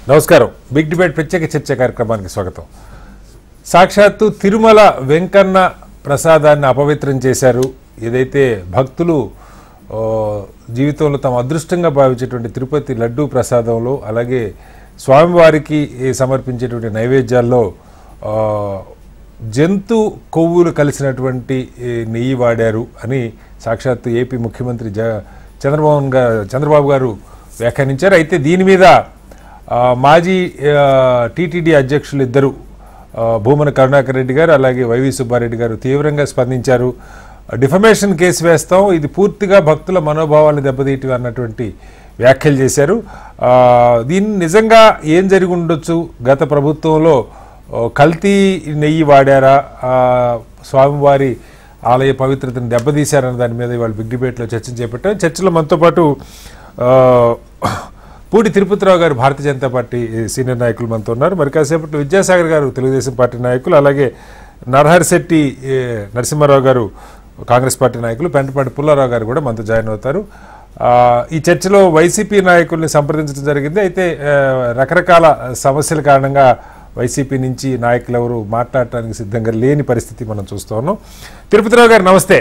నమస్కారం. Big debate ప్రత్యేక చర్చ కార్యక్రమానికి స్వాగతం. సాక్షాత్తు తిరుమల వెంకన్న ప్రసాదాన్ని అపవిత్రం చేశారు. ఏదైతే భక్తులు జీవితంలో తమ అదృష్టంగా భావించేటువంటి తిరుపతి లడ్డూ ప్రసాదంలో, అలాగే స్వామివారికి సమర్పించేటువంటి నైవేద్యాల్లో జంతు కొవ్వులు కలిసినటువంటి నెయ్యి వాడారు అని సాక్షాత్తు ఏపీ ముఖ్యమంత్రి చంద్రబాబు గారు వ్యాఖ్యానించారు. అయితే దీని మీద మాజీ టీటీడీ అధ్యక్షులు ఇద్దరు భూమన కరుణాకర్ రెడ్డి గారు అలాగే వైవి సుబ్బారెడ్డి గారు తీవ్రంగా స్పందించారు. డిఫమేషన్ కేసు వేస్తాం, ఇది పూర్తిగా భక్తుల మనోభావాలను దెబ్బతీయటం అన్నటువంటి వ్యాఖ్యలు చేశారు. దీన్ని నిజంగా ఏం జరిగి ఉండొచ్చు? గత ప్రభుత్వంలో కల్తీ నెయ్యి వాడారా, స్వామివారి ఆలయ పవిత్రతను దెబ్బతీశారన్న దాని మీద ఇవాళ బిగ్ డిబేట్లో చర్చ చేపట్టాం. చర్చలో మనతో పాటు పూడి తిరుపతిరావు గారు భారతీయ జనతా పార్టీ సీనియర్ నాయకులు మనతో ఉన్నారు. మరి కాసేపట్లో విద్యాసాగర్ గారు తెలుగుదేశం పార్టీ నాయకులు, అలాగే నరహరిశెట్టి నరసింహారావు గారు కాంగ్రెస్ పార్టీ నాయకులు, పెంటపాటి పుల్లారావు గారు కూడా మనతో జాయిన్ అవుతారు. ఈ చర్చలో వైసీపీ నాయకుల్ని సంప్రదించడం జరిగింది. అయితే రకరకాల సమస్యల కారణంగా వైసీపీ నుంచి నాయకులు ఎవరు మాట్లాడటానికి సిద్ధంగా లేని పరిస్థితి మనం చూస్తూ ఉన్నాం. తిరుపతిరావు గారు నమస్తే.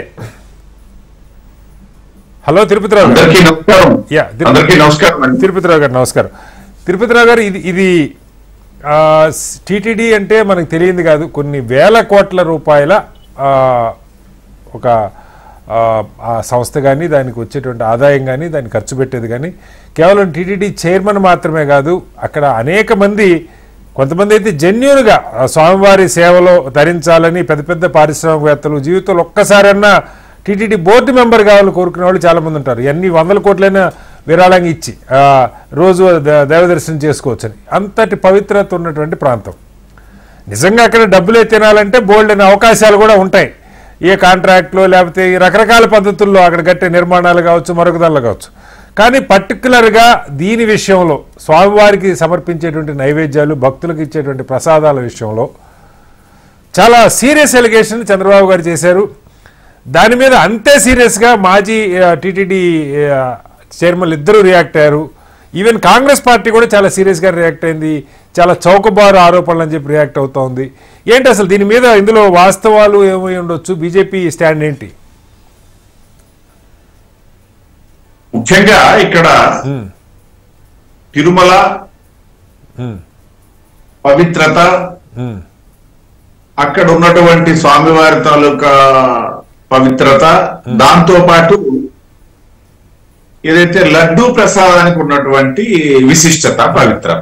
హలో తిరుపతిరావు గారు. తిరుపతిరావు గారు నమస్కారం. తిరుపతిరావు గారు, ఇది టీటీడీ అంటే మనకు తెలియంది కాదు, కొన్ని వేల కోట్ల రూపాయల ఒక సంస్థ కానీ, దానికి వచ్చేటువంటి ఆదాయం కానీ, దాన్ని ఖర్చు పెట్టేది కానీ కేవలం టీటీడీ చైర్మన్ మాత్రమే కాదు, అక్కడ అనేక మంది, కొంతమంది అయితే జెన్యూన్గా స్వామివారి సేవలో ధరించాలని పెద్ద పెద్ద పారిశ్రామికవేత్తలు జీవితంలో ఒక్కసారన్నా టీటీడీ బోర్డు మెంబర్ కావాలని కోరుకునే వాళ్ళు చాలామంది ఉంటారు. ఎన్ని వందల కోట్లైనా విరాళంగా ఇచ్చి రోజు దైవదర్శనం చేసుకోవచ్చని. అంతటి పవిత్రత ఉన్నటువంటి ప్రాంతం. నిజంగా అక్కడ డబ్బులే తినాలంటే బోల్డ్ అనే అవకాశాలు కూడా ఉంటాయి. ఏ కాంట్రాక్ట్లో లేకపోతే రకరకాల పద్ధతుల్లో అక్కడ కట్టే నిర్మాణాలు కావచ్చు, మరొకదాల్లో కావచ్చు. కానీ పర్టికులర్గా దీని విషయంలో, స్వామివారికి సమర్పించేటువంటి నైవేద్యాలు, భక్తులకు ఇచ్చేటువంటి ప్రసాదాల విషయంలో చాలా సీరియస్ ఎలిగేషన్ చంద్రబాబు గారు చేశారు. దాని మీద అంతే సీరియస్గా మాజీ టీటీడీ చైర్మన్లు ఇద్దరు రియాక్ట్ అయ్యారు. ఈవెన్ కాంగ్రెస్ పార్టీ కూడా చాలా సీరియస్గా రియాక్ట్ అయింది. చాలా చౌకబారు ఆరోపణలు అని చెప్పి రియాక్ట్ అవుతా ఉంది. ఏంటి అసలు దీని మీద, ఇందులో వాస్తవాలు ఏమై ఉండొచ్చు? బీజేపీ స్టాండ్ ఏంటి? ముఖ్యంగా ఇక్కడ తిరుమల పవిత్రత, అక్కడ ఉన్నటువంటి స్వామివారి తాలూకా పవిత్రత, దాంతో పాటు ఏదైతే లడ్డూ ప్రసాదానికి ఉన్నటువంటి విశిష్టత, పవిత్రత.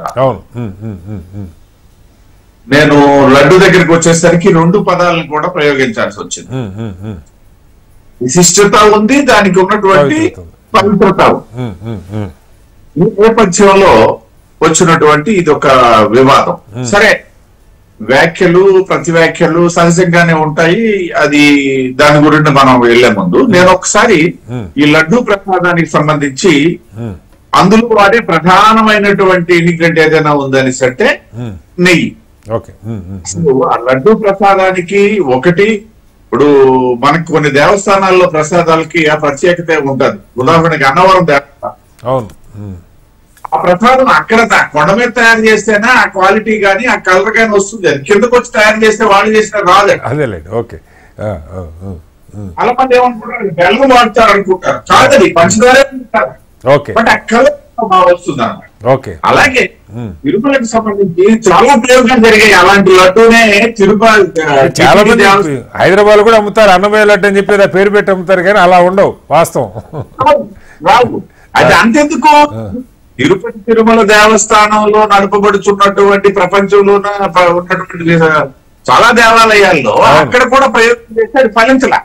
నేను లడ్డు దగ్గరికి వచ్చేసరికి రెండు పదాలను కూడా ప్రయోగించాల్సి వచ్చింది. విశిష్టత ఉంది, దానికి ఉన్నటువంటి పవిత్రత. ఈ నేపథ్యంలో వచ్చినటువంటి ఇది ఒక వివాదం. సరే, వ్యాఖ్యలు ప్రతి వ్యాఖ్యలు సహజంగానే ఉంటాయి. అది దాని గురించి మనం వెళ్లే ముందు నేను ఒకసారి ఈ లడ్డూ ప్రసాదానికి సంబంధించి అందులో వాడే ప్రధానమైనటువంటి ఇంగ్రీడియంట్ ఏదైనా ఉందని అంటే నెయ్యి. ఆ లడ్డూ ప్రసాదానికి ఒకటి, ఇప్పుడు మనకి కొన్ని దేవస్థానాల్లో ప్రసాదాలకి ఆ ప్రత్యేకత ఉంటది. ఉదాహరణకి అన్నవరం దేవస్థానం, ఆ ప్రసాదం అక్కడ కొండ మీద తయారు చేస్తేనే ఆ క్వాలిటీ గానీ ఆ కలర్ గానీ వస్తుంది. అది కిందకు వచ్చి తయారు చేస్తే వాళ్ళు చేసిన రాలేదు. చాలా మంది ఏమనుకుంటారు, బెల్లం వాడతారు అనుకుంటారు. కాదని పంచదార బట్ ఆ కలర్ బాగా వస్తుంది అన్నమాట. అలాగే తిరుమలకు సంబంధించి చాలా ప్రయోగాలు జరిగాయి. అలాంటి లడ్డూనే చాలా మంది హైదరాబాద్ కూడా అమ్ముతారు, అన్నమయ్య లడ్డు అని చెప్పి పేరు పెట్టి అమ్ముతారు, కానీ అలా ఉండవు వాస్తవం. అది అంతెందుకు, తిరుపతి తిరుమల దేవస్థానంలో నడపబడుతున్నటువంటి ప్రపంచంలో ఉన్నటువంటి చాలా దేవాలయాల్లో అక్కడ కూడా ప్రయోగం చేస్తే అది ఫలించలే.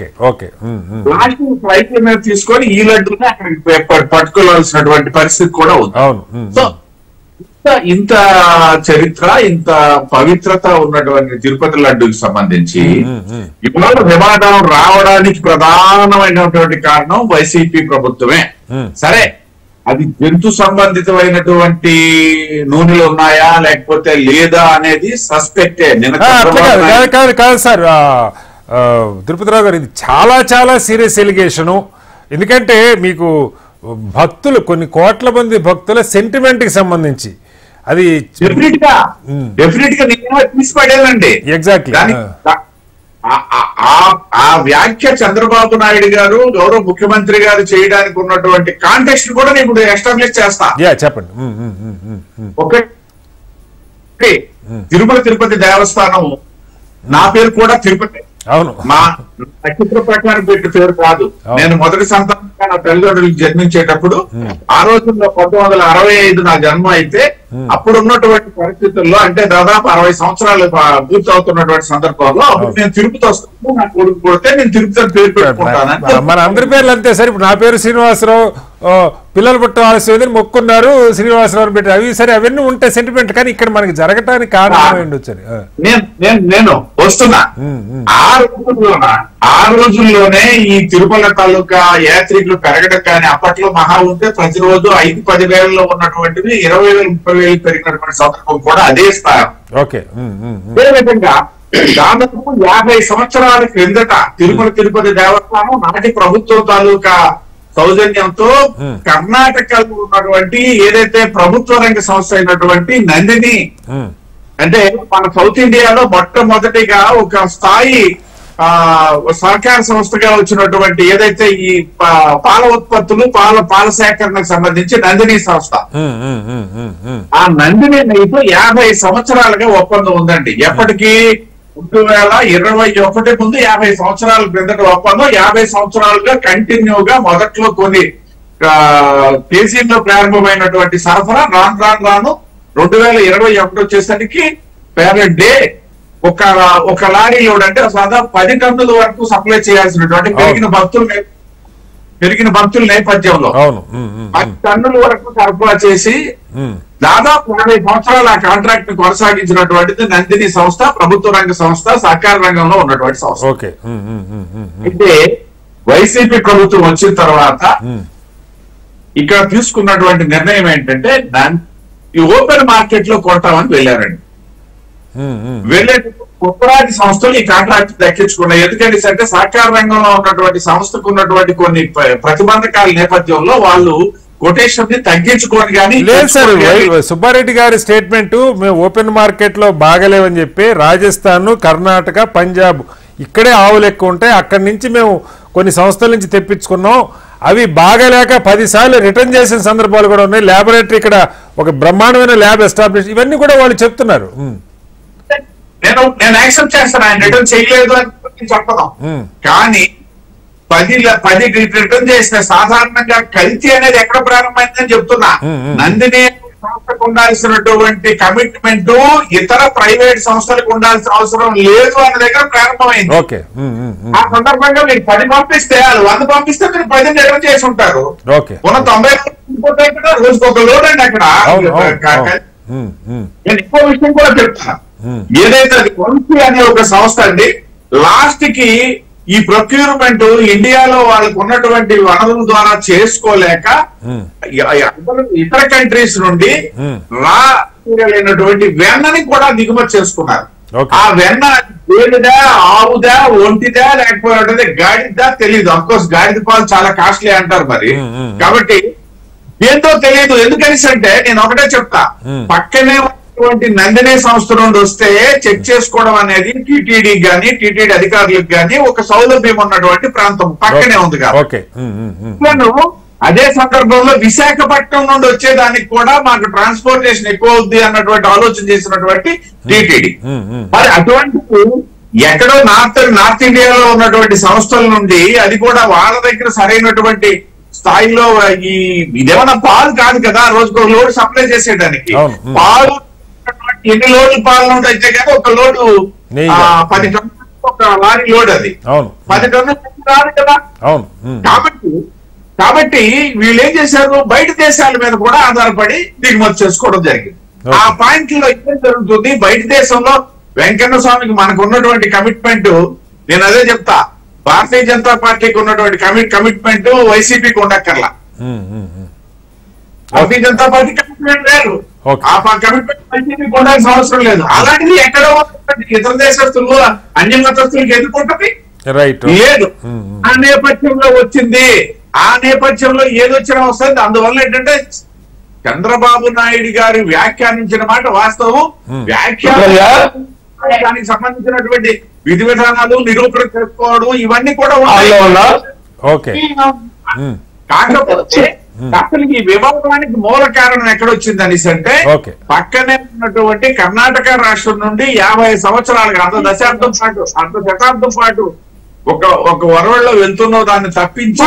ఫ్లైట్ల మీద తీసుకొని ఈ లడ్డుని అక్కడికి పట్టుకోవాల్సినటువంటి పరిస్థితి కూడా ఉంది. సో ఇంత చరిత్ర, ఇంత పవిత్రత ఉన్నటువంటి తిరుపతి లడ్డూకి సంబంధించి ఇవాళ వివాదం రావడానికి ప్రధానమైనటువంటి కారణం వైసీపీ ప్రభుత్వమే. సరే, అది జంతు సంబంధితమైనటువంటి నూనెలు ఉన్నాయా లేకపోతే లేదా అనేది సస్పెక్టే. కాదు సార్ తిరుపతిరావు గారు, ఇది చాలా చాలా సీరియస్ ఎలిగేషను. ఎందుకంటే మీకు భక్తులు, కొన్ని కోట్ల మంది భక్తుల సెంటిమెంట్కి సంబంధించి అది డెఫినెట్ గా నేను తీసిపడేనండి. ఎగ్జాక్ట్లీ. ఆ వ్యాఖ్య చంద్రబాబు నాయుడు గారు గౌరవ ముఖ్యమంత్రి గారు చేయడానికి ఉన్నటువంటి కాంటెక్స్ట్ కూడా నేను ఇప్పుడు ఎస్టాబ్లిష్ చేస్తా. చెప్పండి. ఒకటి, తిరుపతి దేవస్థానం నా పేరు కూడా తిరుపతి. అవును. మా నక్షత్ర ప్రకారం పెట్టిన పేరు కాదు. నేను మొదటి సంతానంగా నా తల్లిదండ్రులకు జన్మించేటప్పుడు ఆ రోజుల్లో 1965 నా జన్మ అయితే అప్పుడు ఉన్నటువంటి పరిస్థితుల్లో అంటే దాదాపు 60 సంవత్సరాలు పూర్తి అవుతున్నటువంటి సందర్భంలో అప్పుడు నేను తిరుపతి వస్తాను, నా కొడుకు కొడితే నేను తిరుపతి పేరు పెట్టుకుంటాను. మన అందరి పేర్లు అంతే సార్. ఇప్పుడు నా పేరు శ్రీనివాసరావు, పిల్లలు పుట్టవలసి మొక్కున్నారు శ్రీనివాసరావు పెట్టి అవి సరే అవన్నీ ఉంటాయి సెంటిమెంట్. కానీ ఇక్కడ మనకి జరగటానికి కారణం ఉండొచ్చు. నేను వస్తున్నా. ఆ రోజుల్లోనే ఈ తిరుమల తాలూకా యాత్రికులు పెరగడం కానీ అప్పట్లో మహా ఉంటే ప్రతిరోజు 5-10 వేలలో ఉన్నటువంటివి 20,000-30,000 పెరిగినటువంటి సందర్భం కూడా అదే స్థాయి. అదే విధంగా దాదాపు 50 సంవత్సరాల క్రిందట తిరుపతి దేవస్థానం నాటి ప్రభుత్వం తాలూకా సౌజన్యంతో కర్ణాటకలో ఉన్నటువంటి ఏదైతే ప్రభుత్వ రంగ సంస్థ అయినటువంటి నందిని, అంటే మన సౌత్ ఇండియాలో మొట్టమొదటిగా ఒక స్థాయి సహకార సంస్థగా వచ్చినటువంటి ఏదైతే ఈ పాల ఉత్పత్తులు పాల సేకరణకు సంబంధించి నందిని సంస్థ, ఆ నందిని నెయ్యితో 50 సంవత్సరాలుగా ఒప్పందం ఉందండి. ఎప్పటికీ 2021 ముందు 50 సంవత్సరాల క్రిందట ఒప్పందం. 50 సంవత్సరాలుగా కంటిన్యూగా మొదట్లో కొన్ని కేసీలో ప్రారంభమైనటువంటి సరఫరా రాను 2021 వచ్చేసరికి పర్ డే ఒక లారీ లోడ్ అంటే దాదాపు 10 టన్నుల వరకు సప్లై చేయాల్సినటువంటి పెరిగిన భక్తుల నేపథ్యంలో 10 టన్నుల వరకు సరఫరా చేసి దాదాపు 50 సంవత్సరాలు ఆ కాంట్రాక్ట్ ని కొనసాగించినటువంటిది నందిని సంస్థ, ప్రభుత్వ రంగ సంస్థ, సహకార రంగంలో ఉన్నటువంటి సంస్థ. అయితే వైసీపీ ప్రభుత్వం వచ్చిన తర్వాత ఇక్కడ తీసుకున్నటువంటి నిర్ణయం ఏంటంటే ఈ ఓపెన్ మార్కెట్ లో కొంటామని వెళ్ళారండి. వెళ్ళేటప్పుడు ఉత్తరాది సంస్థలు ఈ కాంట్రాక్ట్ దక్కించుకున్నాయి. ఎందుకంటే అంటే సహకార రంగంలో ఉన్నటువంటి సంస్థకు ఉన్నటువంటి కొన్ని ప్రతిబంధకాల నేపథ్యంలో వాళ్ళు కొటేషన్ ని తగ్గించుకోని కానీ లేదు సార్. సుబ్బారెడ్డి గారి స్టేట్మెంట్ మేము ఓపెన్ మార్కెట్ లో బాగలేవని చెప్పి రాజస్థాన్, కర్ణాటక, పంజాబ్ ఇక్కడే ఆవులు ఎక్కువ ఉంటాయి, అక్కడి నుంచి మేము కొన్ని సంస్థల నుంచి తెప్పించుకున్నాం, అవి బాగలేక 10 సార్లు రిటర్న్ చేసిన సందర్భాలు కూడా ఉన్నాయి. ల్యాబొరేటరీ ఇక్కడ ఒక బ్రహ్మాండమైన ల్యాబ్ ఎస్టాబ్లిష్, ఇవన్నీ కూడా వాళ్ళు చెప్తున్నారు. నేను యాక్సెప్ట్ చేస్తాను, ఆయన రిటర్న్ చేయలేదు అని చెప్పదాం. కానీ 10 రిటర్న్ చేసిన సాధారణంగా కల్తీ అనేది ఎక్కడ ప్రారంభమైందని చెప్తున్నా. నందిని సంస్థకు ఉండాల్సినటువంటి కమిట్మెంట్ ఇతర ప్రైవేట్ సంస్థలకు ఉండాల్సిన అవసరం లేదు అన్న దగ్గర ప్రారంభమైంది. ఆ సందర్భంగా మీరు 10 పంపిస్తే 100 పంపిస్తే మీరు 10 రిటర్న్ చేసి ఉంటారు. ఉన్న 90 రోజుకు ఒక లోడ్ అండి అక్కడ. నేను ఇంకో విషయం కూడా చెప్తాను. ఏదైతే అది వంశీ అనే ఒక సంస్థ అండి, లాస్ట్ కి ఈ ప్రొక్యూర్మెంట్ ఇండియాలో వాళ్ళకు ఉన్నటువంటి వనరుల ద్వారా చేసుకోలేక ఇతర కంట్రీస్ నుండి రా అయినటువంటి వెన్నని కూడా దిగుమతి చేసుకున్నారు. ఆ వెన్న ఏదిదా, ఆవుదా, ఒంటిదా, లేకపోతే గాడిదా తెలియదు. అఫ్కోర్స్ గాడిద పాలు చాలా కాస్ట్లీ అంటారు మరి. కాబట్టి ఏంటో తెలియదు. ఎందుకని అంటే నేను ఒకటే చెప్తా, పక్కనే నందిని సంస్థ నుండి వస్తే చెక్ చేసుకోవడం అనేది టీటీడీ గాని టీటీడీ అధికారులకు గాని ఒక సౌలభ్యం ఉన్నటువంటి ప్రాంతం పక్కనే ఉంది కాబట్టి అదే సందర్భంలో విశాఖపట్నం నుండి వచ్చేదానికి కూడా మాకు ట్రాన్స్పోర్టేషన్ ఎక్కువ అవుద్ది అన్నటువంటి ఆలోచన చేసినటువంటి టీటీడీ. మరి అటువంటి ఎక్కడో నార్త్ ఇండియాలో ఉన్నటువంటి సంస్థల నుండి అది కూడా వాళ్ళ దగ్గర సరైనటువంటి స్థాయిలో ఇదేమన్నా పాలు కాదు కదా రోజుకు లోడ్ సప్లై చేసేయడానికి. పాలు ఎన్ని లోడ్లు పాలు నుండి అయితే కానీ ఒక లోడు 10 టన్నులు ఒక లారీ లోడ్, అది 10 టన్నులు రాదు కదా. కాబట్టి వీళ్ళు ఏం చేశారు, బయట దేశాల మీద కూడా ఆధారపడి దిగుమతి చేసుకోవడం జరిగింది. ఆ పాయింట్ లో ఏం జరుగుతుంది, బయట దేశంలో వెంకన్న స్వామికి మనకు ఉన్నటువంటి కమిట్మెంట్, నేను అదే చెప్తా, భారతీయ జనతా పార్టీకి ఉన్నటువంటి కమిట్మెంట్ వైసీపీకి ఉండక్కర్లా. భారతీయ జనతా పార్టీ కమిట్మెంట్ వేరు, ఆ కమిట్మెంట్ వైసీపీకి ఉండాల్సిన అవసరం లేదు. అలాంటిది ఎక్కడో ఇతర దేశస్తులు అన్య మతస్థులకు ఎదుర్కొంటుంది లేదు. ఆ నేపథ్యంలో వచ్చింది, ఆ నేపథ్యంలో ఏదొచ్చినా వస్తుంది. అందువల్ల ఏంటంటే చంద్రబాబు నాయుడు గారు వ్యాఖ్యానించిన మాట వాస్తవం. దానికి సంబంధించినటువంటి విధి విధానాలు నిరూపణ చేసుకోవడం ఇవన్నీ కూడా ఉన్నాయి. కాకపోతే అసలు ఈ వివాదానికి మూల కారణం ఎక్కడొచ్చింది అనేసి అంటే పక్కనే ఉన్నటువంటి కర్ణాటక రాష్ట్రం నుండి 50 సంవత్సరాలుగా అర్ధ శతాబ్దం పాటు ఒక వరవల్లో వెళ్తున్న దాన్ని తప్పించి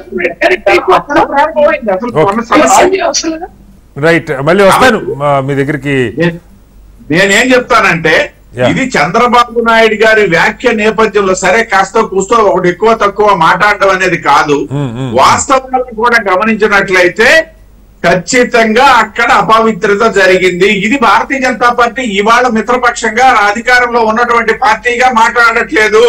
రైట్. మళ్ళీ వస్తాను మీ దగ్గరికి. నేనేం చెప్తానంటే ఇది చంద్రబాబు నాయుడు గారి వ్యాఖ్య నేపథ్యంలో సరే కాస్త కూస్తో ఒకటి ఎక్కువ తక్కువ మాట్లాడడం అనేది కాదు, వాస్తవాలను కూడా గమనించినట్లయితే ఖచ్చితంగా అక్కడ అపవిత్రత జరిగింది. ఇది భారతీయ జనతా పార్టీ ఇవాళ మిత్రపక్షంగా అధికారంలో ఉన్నటువంటి పార్టీగా మాట్లాడట్లేదు.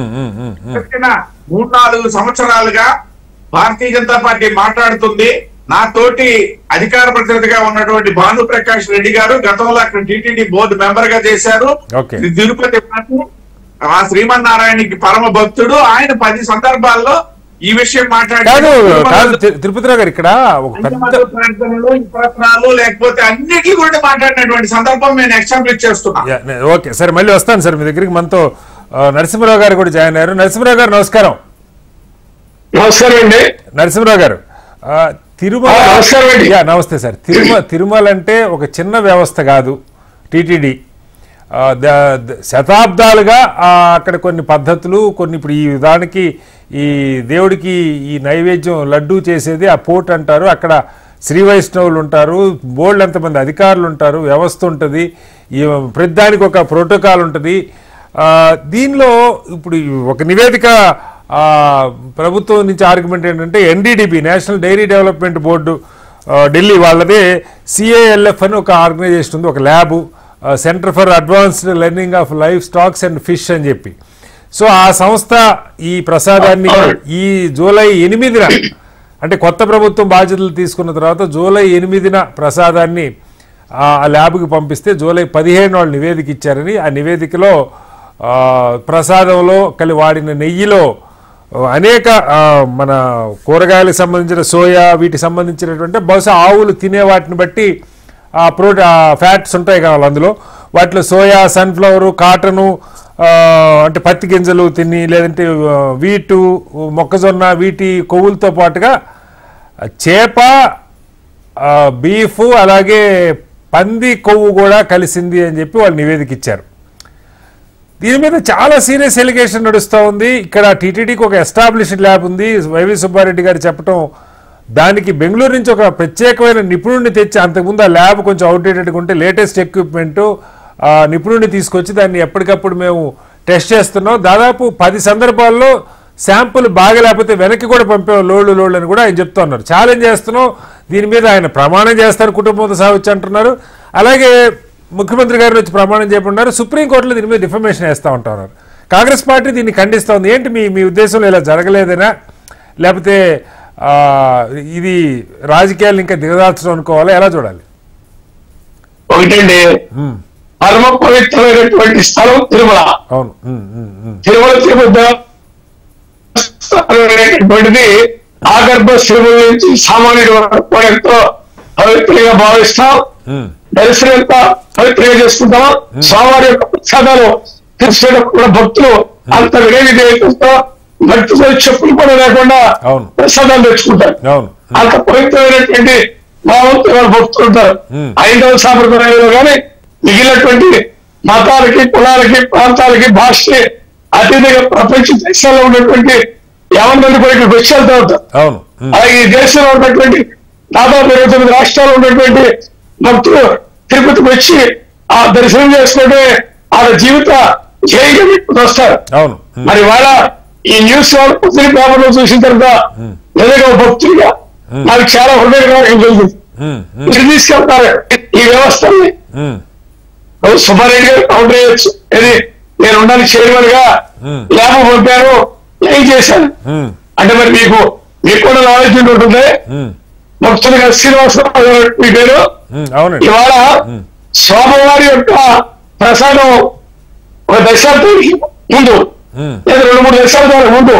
3-4 సంవత్సరాలుగా భారతీయ జనతా పార్టీ మాట్లాడుతుంది. నా తోటి అధికార ప్రతినిధిగా ఉన్నటువంటి భానుప్రకాష్ రెడ్డి గారు గతంలో అక్కడ టీటీడీ బోర్డు మెంబర్ గా చేశారు. తిరుపతి ఆ శ్రీమన్నారాయణకి పరమ భక్తుడు. ఆయన 10 సందర్భాల్లో ఈ విషయం మాట్లాడారు. తిరుపతిరావు గారు ఇక్కడ ప్రార్థనలు ప్రశ్నలు లేకపోతే అన్నిటి గురించి మాట్లాడినటువంటి సందర్భం నేను ఎగ్జాంపుల్ చేస్తున్నా. ఓకే సరే, మళ్ళీ వస్తాను సార్ మీ దగ్గరికి. మనతో నరసింహరావు గారు కూడా జాయిన్ అయ్యారు. నరసింహరావు గారు నమస్కారం. నమస్కారం అండి. నరసింహరావు గారు, తిరుమల నమస్తే సార్. తిరుమల అంటే ఒక చిన్న వ్యవస్థ కాదు. టీటీడీ శతాబ్దాలుగా అక్కడ కొన్ని పద్ధతులు కొన్ని ఇప్పుడు ఈ దానికి ఈ దేవుడికి ఈ నైవేద్యం లడ్డూ చేసేది ఆ పోట్ అంటారు. అక్కడ శ్రీ వైష్ణవులు ఉంటారు, బోల్డ్ ఎంతమంది అధికారులు ఉంటారు, వ్యవస్థ ఉంటుంది, ఈ ప్రతిదానికి ఒక ప్రోటోకాల్ ఉంటుంది. దీనిలో ఇప్పుడు ఒక నివేదిక ప్రభుత్వం నుంచి ఆర్గ్యుమెంట్ ఏంటంటే NDDB national dairy development board Delhi వాళ్ళదే సిఏఎల్ఎఫ్ అని ఒక ఆర్గనైజేషన్ ఉంది, ఒక lab, centre for advanced learning of life stocks and fish అని చెప్పి. సో ఆ సంస్థ ఈ ప్రసాదాన్ని ఈ జూలై 8న అంటే కొత్త ప్రభుత్వం బాధ్యతలు తీసుకున్న తర్వాత జూలై 8న ప్రసాదాన్ని ఆ ల్యాబ్కి పంపిస్తే జూలై 15 వాళ్ళు నివేదిక ఇచ్చారని, ఆ నివేదికలో ప్రసాదంలో వాడిన నెయ్యిలో అనేక మన కూరగాయలకు సంబంధించిన సోయా వీటికి సంబంధించినటువంటి బహుశా ఆవులు తినే వాటిని బట్టి ఫ్యాట్స్ ఉంటాయి కావాలి అందులో. వాటిలో సోయా, సన్ఫ్లవరు, కాటను అంటే పత్తి గింజలు తిని లేదంటే వీటు, మొక్కజొన్న వీటి కొవ్వులతో పాటుగా చేప, బీఫ్ అలాగే పంది కొవ్వు కూడా కలిసింది అని చెప్పి వాళ్ళు నివేదిక ఇచ్చారు. దీని మీద చాలా సీరియస్ ఎలిగేషన్ నడుస్తూ ఉంది. ఇక్కడ టీటీడీకి ఒక ఎస్టాబ్లిష్డ్ ల్యాబ్ ఉంది, వైవి సుబ్బారెడ్డి గారు చెప్పడం, దానికి బెంగళూరు నుంచి ఒక ప్రత్యేకమైన నిపుణుడిని తెచ్చి, అంతకుముందు ఆ ల్యాబ్ కొంచెం అవుట్డేటెడ్గా ఉంటే లేటెస్ట్ ఎక్విప్మెంటు నిపుణుడిని తీసుకొచ్చి దాన్ని ఎప్పటికప్పుడు మేము టెస్ట్ చేస్తున్నాం. దాదాపు 10 సందర్భాల్లో శాంపుల్ బాగా లేకపోతే వెనక్కి కూడా పంపాం లోళ్ళు అని కూడా ఆయన చెప్తా ఉన్నారు. ఛాలెంజ్ చేస్తున్నాం, దీని మీద ఆయన ప్రమాణం చేస్తారు, కుటుంబంతో సాగొచ్చు అంటున్నారు. అలాగే ముఖ్యమంత్రి గారిని వచ్చి ప్రమాణం చేయమన్నారు. సుప్రీంకోర్టులో దీని మీద డిఫమేషన్ వేస్తూ ఉంటారు. కాంగ్రెస్ పార్టీ దీన్ని ఖండిస్తూ ఉంది. ఏంటి మీ ఉద్దేశంలో ఇలా జరగలేదనా, లేకపోతే ఇది రాజకీయాలు ఇంకా దిగదార్చడం అనుకోవాలా, ఎలా చూడాలి? ఒకటండి, పరమ పవిత్రమైనటువంటి స్థలం తిరుమల. అవును, తిరుమలటువంటిది ఆగర్భ శ్రీముల నుంచి సామాన్యుడి వరకు ఎంతో పవిత్రంగా భావిస్తాం. దర్శనం ఎంత పవిత్రంగా చేసుకుంటాం. స్వామివారి యొక్క ప్రసాదాలు తీసుకునేటప్పుడు భక్తులు అంత వినయవిధేయతతో భక్తితో చెప్పులు కూడా లేకుండా ప్రసాదాలు తెచ్చుకుంటారు. అంత పవిత్రమైనటువంటి భావంతో భక్తులు ఉంటారు. 5వ సాంప్రదాయంలో కానీ మిగిలినటువంటి మతాలకి, కులాలకి, ప్రాంతాలకి, భాషకి అతీతంగా ప్రపంచ దేశాల్లో ఉన్నటువంటి 50 మంది కూడా ఇక్కడికి వచ్చి వెళ్తూ ఉంటారు. అలాగే ఈ దేశంలో ఉన్నటువంటి దాదాపు 29 రాష్ట్రాల్లో ఉన్నటువంటి భక్తులు తిరుపతికి వచ్చి ఆ దర్శనం చేసుకుంటే వాళ్ళ జీవిత జైలు వస్తారు. మరి వాళ్ళ ఈ న్యూస్ వాళ్ళు పొద్దున పేపర్లో చూసిన తర్వాత నిజంగా భక్తులుగా నాకు చాలా హృదయంగా ఇక్కడ తీసుకెళ్తారు ఈ వ్యవస్థని. సుబ్బారెడ్డి గారు కౌంటర్ చేయొచ్చు, ఇది నేను ఉండాలి చైర్మన్ గా ల్యాబ్ పంపాను, ఏం చేశాను అంటే మరి మీకు కూడా నాలెడ్జ్ ఉంటుంది. భక్తులుగా శ్రీనివాసరావు గారు మీ పేరు. ఇవాళ స్వామివారి యొక్క ప్రసాదం ఒక దశాబ్దానికి ముందు లేదా 2-3 దశాబ్దాల ముందు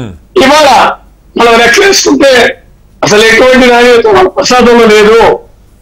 ఇవాళ మనం లెక్కలేసుకుంటే అసలు ఎటువంటి నాణ్యత మన ప్రసాదంలో లేదు.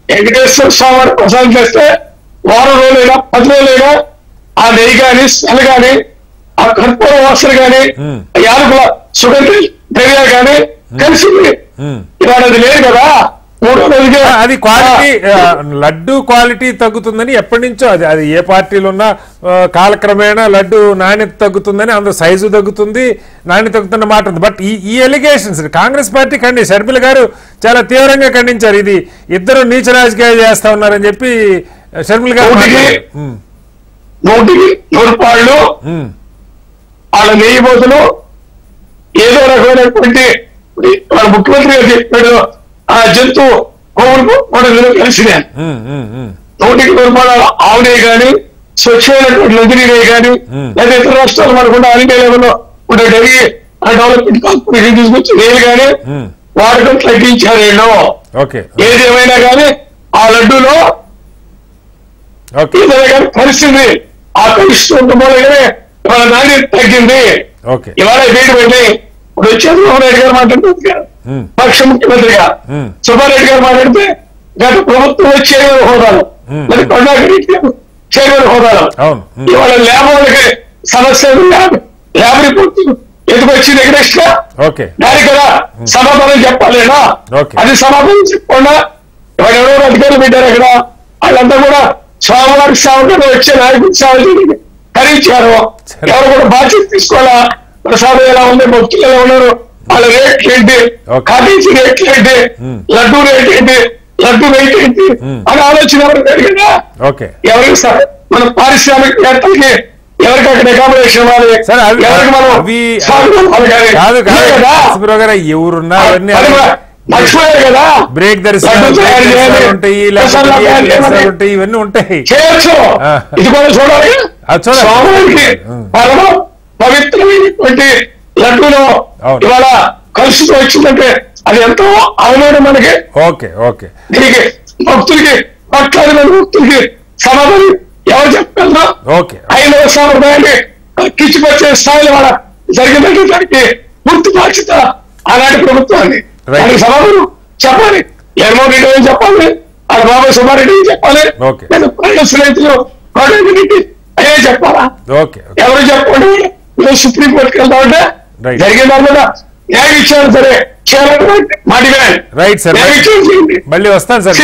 వెంకటేశ్వర స్వామి వారు ప్రసాదం చేస్తే వారం రోజులైనా 10 రోజులైనా ఆ నెయ్యి కానీ స్మెల్ కానీ ఆ కర్పూర వాసన కానీ యాలకుల సుగంధి ద్రవ్యాలు కానీ కలిసింది. ఇవాళ అది లేదు కదా. 3వ రోజుగా అది క్వాలిటీ లడ్డు క్వాలిటీ తగ్గుతుందని ఎప్పటి నుంచో అది ఏ పార్టీలో ఉన్నా కాలక్రమేణా లడ్డు నాణ్యత తగ్గుతుందని అందులో సైజు తగ్గుతుంది, నాణ్యత తగ్గుతున్న మాట ఉంది. బట్ ఈ ఎలిగేషన్స్ కాంగ్రెస్ పార్టీ షర్మిల గారు చాలా తీవ్రంగా ఖండించారు. ఇది ఇద్దరు నీచ రాజకీయాలు చేస్తా ఉన్నారని చెప్పి షర్మిల గారు 100 వాళ్ళ నెయ్యి బోతులు ఏదో రకమైనటువంటి వాళ్ళ ముఖ్యమంత్రి గారు చెప్పాడు ఆ జంతువు కొవ్వులు కూడా కలిసినాయి. 100 ఆవు నెయ్యి కానీ స్వచ్ఛమైనటువంటి నది నెయ్యి కానీ లేదా ఇతర రాష్ట్రాలు మనకుండా అన్ని లెవెల్లో ఉండే డైరీ డెవలప్మెంట్ కార్పొరేషన్ తీసుకొచ్చి నెయ్యి కానీ వాడకం తగ్గించారు వీళ్ళు. ఏది ఏమైనా కానీ ఆ లడ్డూలో కలిసింది. ఆ కలుషితం మూలంగానే ఇవాళ నాణ్యత తగ్గింది. ఇవాళ వేడి పెట్టి ఇప్పుడు చంద్రబాబు నాయుడు గారు మాట్లాడుతున్నారు పక్ష ముఖ్యమంత్రిగా, సుబ్బారెడ్డి గారు మాట్లాడితే గత ప్రభుత్వం చైర్మన్ హోదాలు, మరి కొండారెడ్డి చైర్మన్ హోదాలు. ఇవాళ ల్యాబ్ వాళ్ళకి సమస్య ల్యాబ్ రిపోర్ట్ ఎందుకు వచ్చింది ఎగ్రెస్ట్ గా దాని కదా సమాధానం చెప్పాలేనా? అది సమాధానం చెప్పకుండా ఇవాళ ఎవరెవరు అధికారులు పెట్టారు అక్కడ వాళ్ళంతా కూడా స్వామివారికి సేవకులు వచ్చే నాయకుడి సేవ ఖరీచారు. ఎవరు కూడా బాధ్యత తీసుకోవాలా? ప్రసాదం ఎలా ఉంది, భక్తులు ఎలా ఉన్నారు, వాళ్ళ రేట్లు ఏంటి, కాటేజీ రేట్లు ఏంటి, లడ్డూ రేట్ ఏంటి, లడ్డూ వెయిట్ ఏంటి అని ఆలోచన ఎవరు కదా. ఎవరికి సార్ మన పారిశ్రామికవేత్తలకి ఎవరికి అక్కడ అకామిడేషన్ ఇవ్వాలి, ఎవరికి మనం ఎవరున్నా మర్చిపోయారు కదా. బ్రేక్ దర్శనం ఉంటాయి, ఇవన్నీ ఉంటాయి. చేయొచ్చు. ఇది కూడా చూడాలి. స్వామికి పరమ పవిత్రమైనటువంటి లడ్డూలో ఇవాళ కలుషితం వచ్చిందంటే అది ఎంతో అవమానం మనకి. దీనికి భక్తులకి పట్లాది మంది భక్తులకి సమాధానం ఎవరు చెప్పగలరు? ఐదవ సాంప్రదాయాన్ని కిచ్చిపచ్చే స్థాయిలో వాళ్ళ జరిగిందంటే దానికి పూర్తి బాధ్యత ఆనాటి ప్రభుత్వాన్ని. దానికి సమాధానం చెప్పాలి. జగన్మోహన్ రెడ్డి ఏం చెప్పాలి, అది బాబా సుబ్బారెడ్డి ఏం చెప్పాలి, రైతులు అదే చెప్పాలా? ఎవరు చెప్పండి. సుప్రీంకోర్టుకి వెళ్తామంటే జరిగిన దాని మీద న్యాయ విచారణ సరే మా డిమాండ్ మళ్ళీ వస్తాను సార్.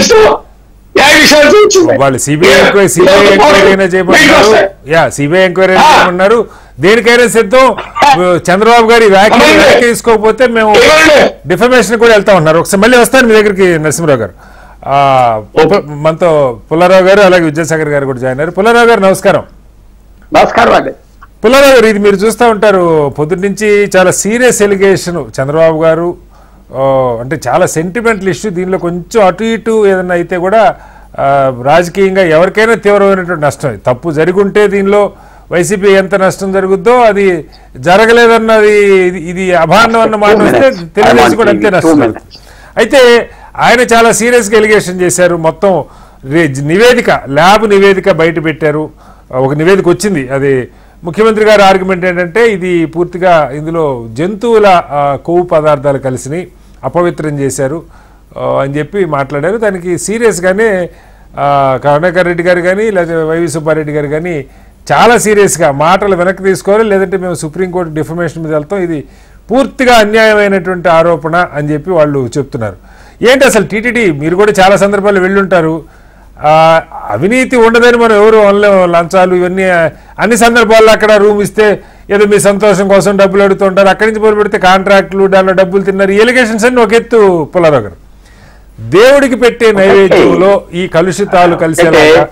వాళ్ళు సిబిఐ ఎంక్వైరీ చేయమన్నారు. దేనికైనా సిద్ధం. చంద్రబాబు గారి వ్యాఖ్యలు తీసుకోకపోతే మేము డిఫమేషన్ కూడా వెళ్తా ఉన్నారు. ఒకసారి మళ్ళీ వస్తాను మీ దగ్గరికి నరసింహరావు గారు. మనతో పుల్లారావు గారు అలాగే విద్యాసాగర్ గారు కూడా జాయిన్ అయ్యారు. పుల్లారావు గారు నమస్కారం. నమస్కారం అండి. పుల్లారావు గారు, ఇది మీరు చూస్తూ ఉంటారు పొద్దున్న నుంచి చాలా సీరియస్ ఎలిగేషన్ చంద్రబాబు గారు, అంటే చాలా సెంటిమెంటల్ ఇష్యూ. దీనిలో కొంచెం అటు ఇటు ఏదన్నా అయితే కూడా రాజకీయంగా ఎవరికైనా తీవ్రమైనటువంటి నష్టం. తప్పు జరుగుంటే దీనిలో వైసీపీ ఎంత నష్టం జరుగుద్దో అది జరగలేదన్నది, ఇది అభాండం అన్న మాట వస్తే తెలుగుదేశం కూడా అంతే నష్టం జరుగుతుంది. అయితే ఆయన చాలా సీరియస్గా ఎలిగేషన్ చేశారు. మొత్తం నివేదిక, ల్యాబ్ నివేదిక బయట పెట్టారు. ఒక నివేదిక వచ్చింది. అది ముఖ్యమంత్రి గారి ఆర్గ్యుమెంట్ ఏంటంటే ఇది పూర్తిగా ఇందులో జంతువుల కొవ్వు పదార్థాలు కలిసిని అపవిత్రం చేశారు అని చెప్పి మాట్లాడారు. దానికి సీరియస్గానే కరుణాకర్ రెడ్డి గారు కానీ లేదా వైవి సుబ్బారెడ్డి గారు కానీ చాలా సీరియస్గా మాటలు వెనక్కి తీసుకోవాలి, లేదంటే మేము సుప్రీంకోర్టు డిఫమేషన్ మీద వెళ్తాం, ఇది పూర్తిగా అన్యాయమైనటువంటి ఆరోపణ అని చెప్పి వాళ్ళు చెప్తున్నారు. ఏంటి అసలు టీటీడీ, మీరు కూడా చాలా సందర్భాల్లో వెళ్ళుంటారు, అవినీతి ఉండదని మనం ఎవరు లంచాలు ఇవన్నీ అన్ని సందర్భాల్లో అక్కడ రూమ్ ఇస్తే ఏదో మీ సంతోషం కోసం డబ్బులు అడుగుతుంటారు, అక్కడి నుంచి మొదలు పెడితే కాంట్రాక్టులు దానిలో డబ్బులు తిన్నారు, ఈ ఎలిగేషన్స్ అన్ని ఒక ఎత్తు. పుల్లారావు గారు, దేవుడికి పెట్టే నైవేద్యంలో ఈ కలుషితాలు కలిసేలాగా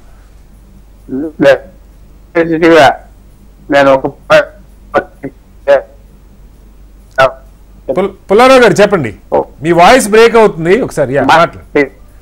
పుల్లారావు గారు చెప్పండి, మీ వాయిస్ బ్రేక్ అవుతుంది ఒకసారి మాట్లాడండి.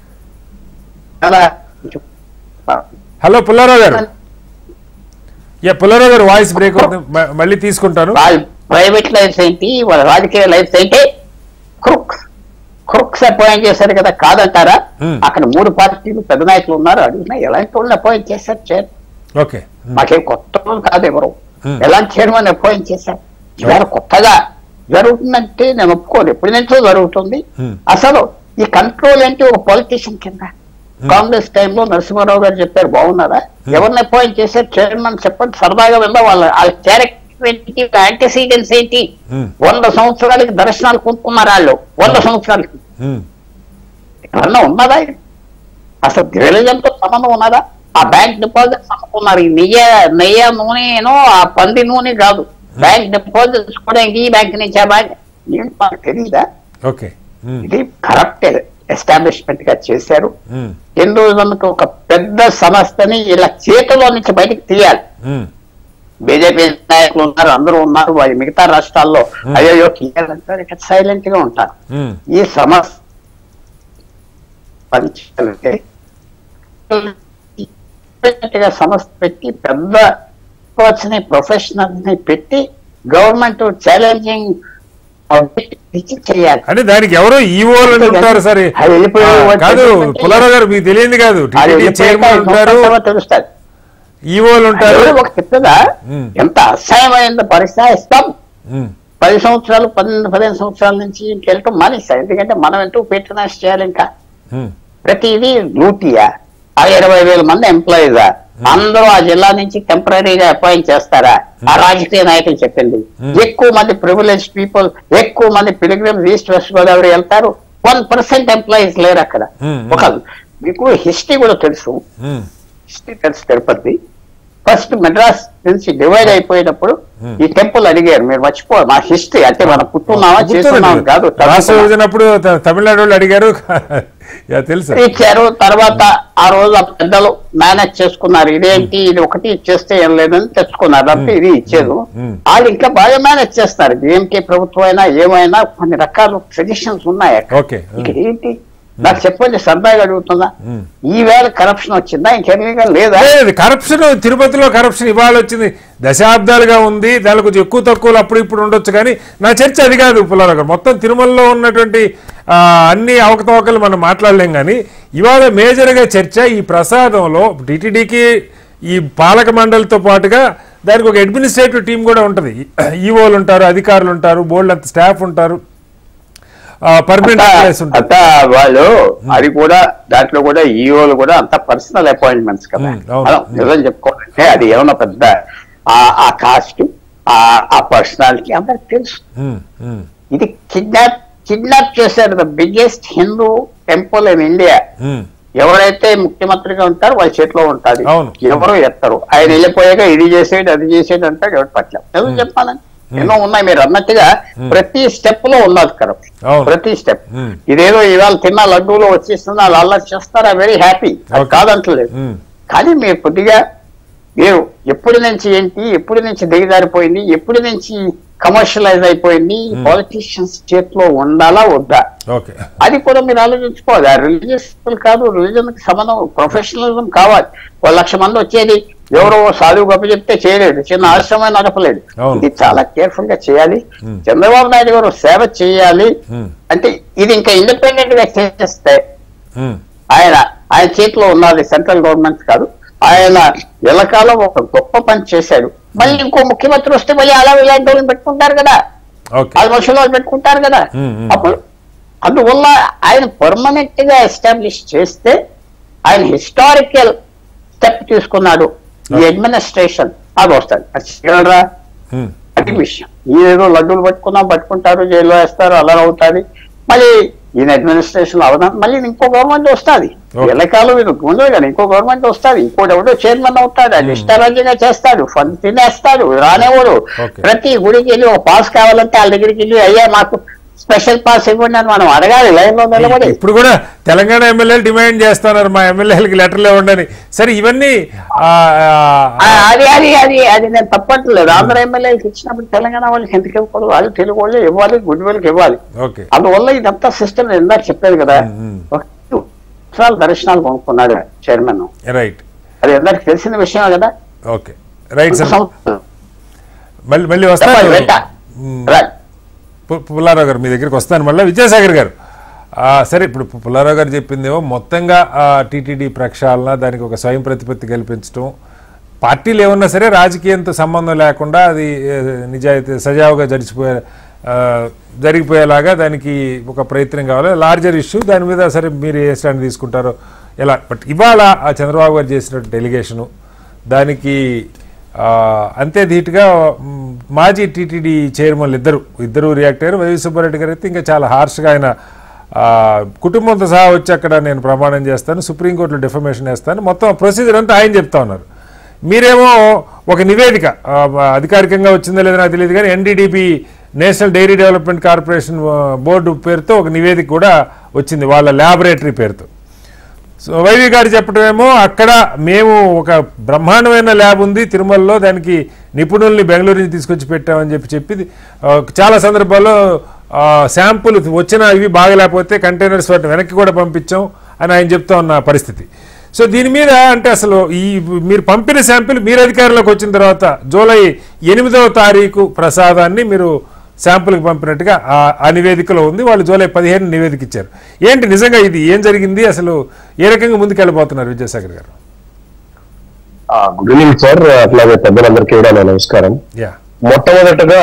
హలో పుల్లారావు గారు. పుల్లారావు గారు వాయిస్ బ్రేక్ అవుతుంది, మళ్ళీ తీసుకుంటాను. ప్రైవేట్ లైఫ్స్ ఏంటి, వాళ్ళ రాజకీయ లైఫ్స్ ఏంటి, క్రుక్స్ అపాయింట్ చేశారు కదా, కాదంటారా? అక్కడ 3 పార్టీలు పెద్ద నాయకులు ఉన్నారు, అడిగినా ఎలాంటి వాళ్ళని అపాయింట్ చేశారు? మాకేం కొత్త కాదు, ఎవరు ఎలాంటి చైర్మన్ అపాయింట్ చేశారు? ఇవాళ కొత్తగా జరుగుతుందంటే నేను ఒప్పుకోను, ఎప్పటి నుంచో జరుగుతుంది. అసలు ఈ కంట్రోల్ ఏంటి ఒక పొలిటీషియన్ కింద. కాంగ్రెస్ టైంలో నరసింహారావు గారు చెప్పారు, బాగున్నారా, ఎవరిని అపాయింట్ చేశారు చైర్మన్ చెప్పండి, సరదాగా వెళ్దాం, వాళ్ళ క్యారెక్టర్ ఏంటి, యాంటీసీడెంట్స్ ఏంటి, 100 సంవత్సరాలకి దర్శనాలు కొనుక్కున్నారు వాళ్ళు, 100 సంవత్సరాలకి ఎక్కడన్నా ఉన్నదా, అసలు రిలీజన్ తో సంబంధం ఉన్నదా? ఆ బ్యాంక్ డిపాజిట్స్ అమ్ముకున్నారు, ఈ నెయ్య నూనెను ఆ పంది నూనె కాదు, బ్యాంక్ డిపాజిట్స్ కూడా ఈ బ్యాంక్ నుంచి ఆ బ్యాంక్ మాకు తెలియదా? ఇది కరప్టెడ్ ఎస్టాబ్లిష్మెంట్ గా చేశారు. హిందూయిజంకి ఒక పెద్ద సంస్థని ఇలా చేతిలో నుంచి బయటకు తీయాలి. బీజేపీ నాయకులు ఉన్నారు, అందరూ ఉన్నారు, వాళ్ళు మిగతా రాష్ట్రాల్లో అయ్యో తీయాలంటారు, ఇక్కడ సైలెంట్ గా ఉంటారు. ఈ సమస్య పనిచేయాలంటే సంస్థ పెట్టి పెద్ద ప్రొఫెషనల్స్ ని పెట్టి గవర్నమెంట్ ఛాలెంజింగ్ అంటే దానికి ఎవరో ఈవోలు ఉంటారు. సరే కాదు పుల్లారావు గారు, మీకు తెలియంది కాదు, చైర్మన్ ఉంటారు, ఈవోలు ఉంటారు. ఒక చెప్తుందా ఎంత అసహ్యమైన పరిస్థితి. ఇస్తాం 10 సంవత్సరాలు 15 సంవత్సరాల నుంచి ఇంకెళ్ళటం మానేస్తాం. ఎందుకంటే మనం ఎంతో పేట్రనైజ్ చేయాలి. ఇంకా ప్రతిదీ లూటియా, 20,000 మంది ఎంప్లాయీసా, అందరూ ఆ జిల్లా నుంచి టెంపరీగా అపాయింట్ చేస్తారా? ఆ రాజకీయ నాయకులు చెప్పింది. ఎక్కువ మంది ప్రివిలేజ్ పీపుల్, ఎక్కువ మంది పిలిగ్రిమ్స్ ఈస్ట్ వెస్ట్ గోదావరి వెళ్తారు, 1% ఎంప్లాయీస్ లేరు అక్కడ. ఒక మీకు హిస్టరీ కూడా తెలుసు, హిస్టరీ తెలుసు. తిరుపతి ఫస్ట్ మెడ్రాస్ నుంచి డివైడ్ అయిపోయినప్పుడు ఈ టెంపుల్ అడిగారు, మీరు మర్చిపోరు మా హిస్టరీ, అంటే మనం పుట్టున్నామా చేస్తున్నాం కాదు, తమిళనాడు వాళ్ళు అడిగారు, తెలుసు, ఇచ్చారు. తర్వాత ఆ రోజు ఆ పెద్దలు మేనేజ్ చేసుకున్నారు, ఇదేంటి ఇది ఒకటి ఇచ్చేస్తే ఏం లేదని తెచ్చుకున్నారు, అంటే ఇది ఇచ్చేది. వాళ్ళు ఇంకా బాగా మేనేజ్ చేస్తారు. డిఎంకే ప్రభుత్వం అయినా ఏమైనా కొన్ని రకాల ట్రెడిషన్స్ ఉన్నాయి. ఇక్కడ ఏంటి నాకు చెప్పండి, సరదాగా అడుగుతుందా, ఈవేళ కరప్షన్ వచ్చిందా, ఇంకెన్నగా లేదా? కరప్షన్ తిరుపతిలో కరప్షన్ ఇవాళ వచ్చింది, దశాబ్దాలుగా ఉంది, దాని కొంచెం ఎక్కువ తక్కువలు అప్పుడు ఇప్పుడు ఉండొచ్చు. కానీ నా చర్చ అది కాదు పుల్లారావు గారు. మొత్తం తిరుమలలో ఉన్నటువంటి అన్ని అవకతవకలు మనం మాట్లాడలేం. కానీ ఇవాళ మేజర్గా చర్చ ఈ ప్రసాదంలో టీటీడీకి ఈ పాలక మండలితో పాటుగా దానికి ఒక అడ్మినిస్ట్రేటివ్ టీం కూడా ఉంటుంది. ఈఓలు ఉంటారు, అధికారులు ఉంటారు, బోర్డు అంత స్టాఫ్ ఉంటారు, పర్మనెంట్ వాళ్ళు. అది కూడా దాంట్లో కూడా ఈఓలు కూడా అంత పర్సనల్ అపాయింట్మెంట్స్ కదా. నిజం చెప్పుకోవాలంటే అది ఏమన్నా పెద్ద ఆ కాస్ట్ ఆ పర్సనాలిటీ అందరికి తెలుసు. ఇది కిడ్నాప్ చేశారు the biggest Hindu temple in India. ఎవరైతే ముఖ్యమంత్రిగా ఉంటారో వాళ్ళ చేతిలో ఉంటుంది, ఎవరు ఎత్తరు. ఆయన వెళ్ళిపోయాక ఇది చేసేది అది చేసేది అంటాడు, ఎవరు పట్ల నిజం చెప్పాలని ఎన్నో ఉన్నాయి. మీరు అన్నట్టుగా ప్రతి స్టెప్ లో ఉన్నది కరప్షన్, ప్రతి స్టెప్. ఇదేదో ఇవాళ తిన్న లడ్డూలో వచ్చేస్తున్నా అల్లరి చేస్తారా, వెరీ హ్యాపీ, కాదంటలేదు. కానీ మీరు కొద్దిగా మీరు ఎప్పటి నుంచి ఏంటి, ఎప్పటి నుంచి దిగజారిపోయింది, ఎప్పటి నుంచి కమర్షియలైజ్ అయిపోయింది, పాలిటీషియన్స్ చేతిలో ఉండాలా వద్దా, అది కూడా మీరు ఆలోచించుకోవాలి. ఆ రిలీజియస్ కాదు, రిలీజన్ కి సంబంధం ప్రొఫెషనలిజం కావాలి. 1,00,000 మంది వచ్చేది ఎవరో సాధువు గొప్ప చెప్తే చేయలేడు, చిన్న ఆశ్రమం నడపలేడు. ఇది చాలా కేర్ఫుల్ గా చేయాలి. చంద్రబాబు నాయుడు గారు సేవ చేయాలి అంటే ఇది ఇంకా ఇండిపెండెంట్ గా చేస్తే ఆయన చేతిలో ఉన్నది సెంట్రల్ గవర్నమెంట్ కాదు. ఆయన ఎల్లకాలం ఒక గొప్ప పని చేశాడు. మళ్ళీ ఇంకో ముఖ్యమంత్రి వస్తే మళ్ళీ అలా ఇలాంటి వాళ్ళని పెట్టుకుంటారు కదా, వాళ్ళ మనుషులు వాళ్ళు పెట్టుకుంటారు కదా. అప్పుడు అందువల్ల ఆయన పర్మనెంట్ గా ఎస్టాబ్లిష్ చేస్తే ఆయన హిస్టారికల్ స్టెప్ తీసుకున్నాడు. ఈ అడ్మినిస్ట్రేషన్ అది వస్తుంది, అది చేయరా అది విషయం. ఏదో లడ్డూలు పట్టుకుంటారు, జైల్లో వేస్తారు, అలా అవుతుంది. మళ్ళీ ఈయన అడ్మినిస్ట్రేషన్ అవదా, మళ్ళీ ఇంకో గవర్నమెంట్ వస్తుంది. ఎల్లకాలం ఇది ఉండదు కానీ ఇంకో గవర్నమెంట్ వస్తుంది, ఇంకోటి ఎవడో చైర్మన్ అవుతాడు, అది ఇష్టారాజ్యంగా చేస్తాడు, ఫండ్ తినేస్తాడు, రానేవాడు. ప్రతి గుడికి వెళ్ళి ఒక పాస్ కావాలంటే వాళ్ళ దగ్గరికి వెళ్ళి అయ్యా మాకు స్పెషల్ పాస్ ఇవ్వండి అని మనం అడగాలి లైన్ లో నిలబడి. ఇప్పుడు కూడా తెలంగాణ ఎమ్మెల్యేలు డిమాండ్ చేస్తున్నారు మా ఎమ్మెల్యేలకి లెటర్లు ఇవ్వండి. సరే ఇవన్నీ అది నేను తప్పట్లేదు. ఆంధ్ర ఎమ్మెల్యేలకు ఇచ్చినప్పుడు తెలంగాణ వాళ్ళకి ఎందుకు ఇవ్వకూడదు, వాళ్ళు తెలుగు వాళ్ళు ఇవ్వాలి, గుడ్ విల్కి ఇవ్వాలి. అందువల్ల ఇదంతా సిస్టమ్ ఇందాక చెప్పేది కదా. దర్శనాలు కొనుక్కున్నాడు చైర్మన్, రైట్, అది అందరికి తెలిసిన విషయమే కదా. ఓకే రైట్ సార్, మళ్ళీ వస్తాను పుల్లారావు గారు మీ దగ్గరికి వస్తాను మళ్ళీ. విజయసాగర్ గారు సరే, ఇప్పుడు పుల్లారావు గారు చెప్పిందేమో మొత్తంగా టీటీడీ ప్రక్షాళన, దానికి ఒక స్వయం ప్రతిపత్తి కల్పించడం, పార్టీలు ఏమన్నా సరే రాజకీయంతో సంబంధం లేకుండా అది నిజాయితీ సజావుగా జరిగిపోయేలాగా దానికి ఒక ప్రయత్నం కావాలి. లార్జర్ ఇష్యూ దాని మీద సరే మీరు ఏ స్టాండ్ తీసుకుంటారో ఎలా. బట్ ఇవాళ ఆ చంద్రబాబు గారు చేసినట్టు డెలిగేషను దానికి అంతే ధీటుగా మాజీ టీటీడీ చైర్మన్లు ఇద్దరు రియాక్ట్ అయ్యారు. వైవి సుబ్బారెడ్డి గారు అయితే ఇంకా చాలా హార్ష్గా ఆయన కుటుంబంతో సహా వచ్చి అక్కడ నేను ప్రమాణం చేస్తాను, సుప్రీంకోర్టులో డిఫమేషన్ వేస్తాను, మొత్తం ప్రొసీజర్ అంతా ఆయన చెప్తా ఉన్నారు. మీరేమో ఒక నివేదిక అధికారికంగా వచ్చిందో లేదో నాకు తెలియదు కానీ NDDB national dairy development corporation board పేరుతో ఒక నివేదిక కూడా వచ్చింది వాళ్ళ ల్యాబొరేటరీ పేరుతో. సో వైవి గారు చెప్పడమేమో అక్కడ మేము ఒక బ్రహ్మాండమైన ల్యాబ్ ఉంది తిరుమలలో, దానికి నిపుణుల్ని బెంగళూరు నుంచి తీసుకొచ్చి పెట్టామని చెప్పి చాలా సందర్భాల్లో శాంపుల్ వచ్చిన ఇవి బాగలేకపోతే కంటైనర్స్ వాటిని వెనక్కి కూడా పంపించాం అని ఆయన చెప్తా ఉన్న పరిస్థితి. సో దీని మీద అంటే అసలు ఈ మీరు పంపిన శాంపిల్ మీరు అధికారంలోకి వచ్చిన తర్వాత జూలై 8వ తారీఖు ప్రసాదాన్ని మీరు శాంపుల్కి పంపినట్టుగా ఆ నివేదికలో ఉంది. వాళ్ళు జూలై 15 నివేదిక ఇచ్చారు. ఏంటి నిజంగా ఇది ఏం జరిగింది, అసలు ఏ రకంగా ముందుకెళ్ళబోతున్నారు విద్యాసాగర్ గారు? గుడ్ ఈవినింగ్ సార్, అట్లాగే పెద్దలందరికీ కూడా నమస్కారం. మొట్టమొదటగా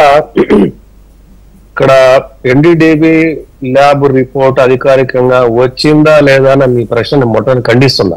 ఇక్కడ NDDB ల్యాబ్ రిపోర్ట్ అధికారికంగా వచ్చిందా లేదా అని మీ ప్రశ్న మొత్తాన్ని ఖండిస్తున్నా.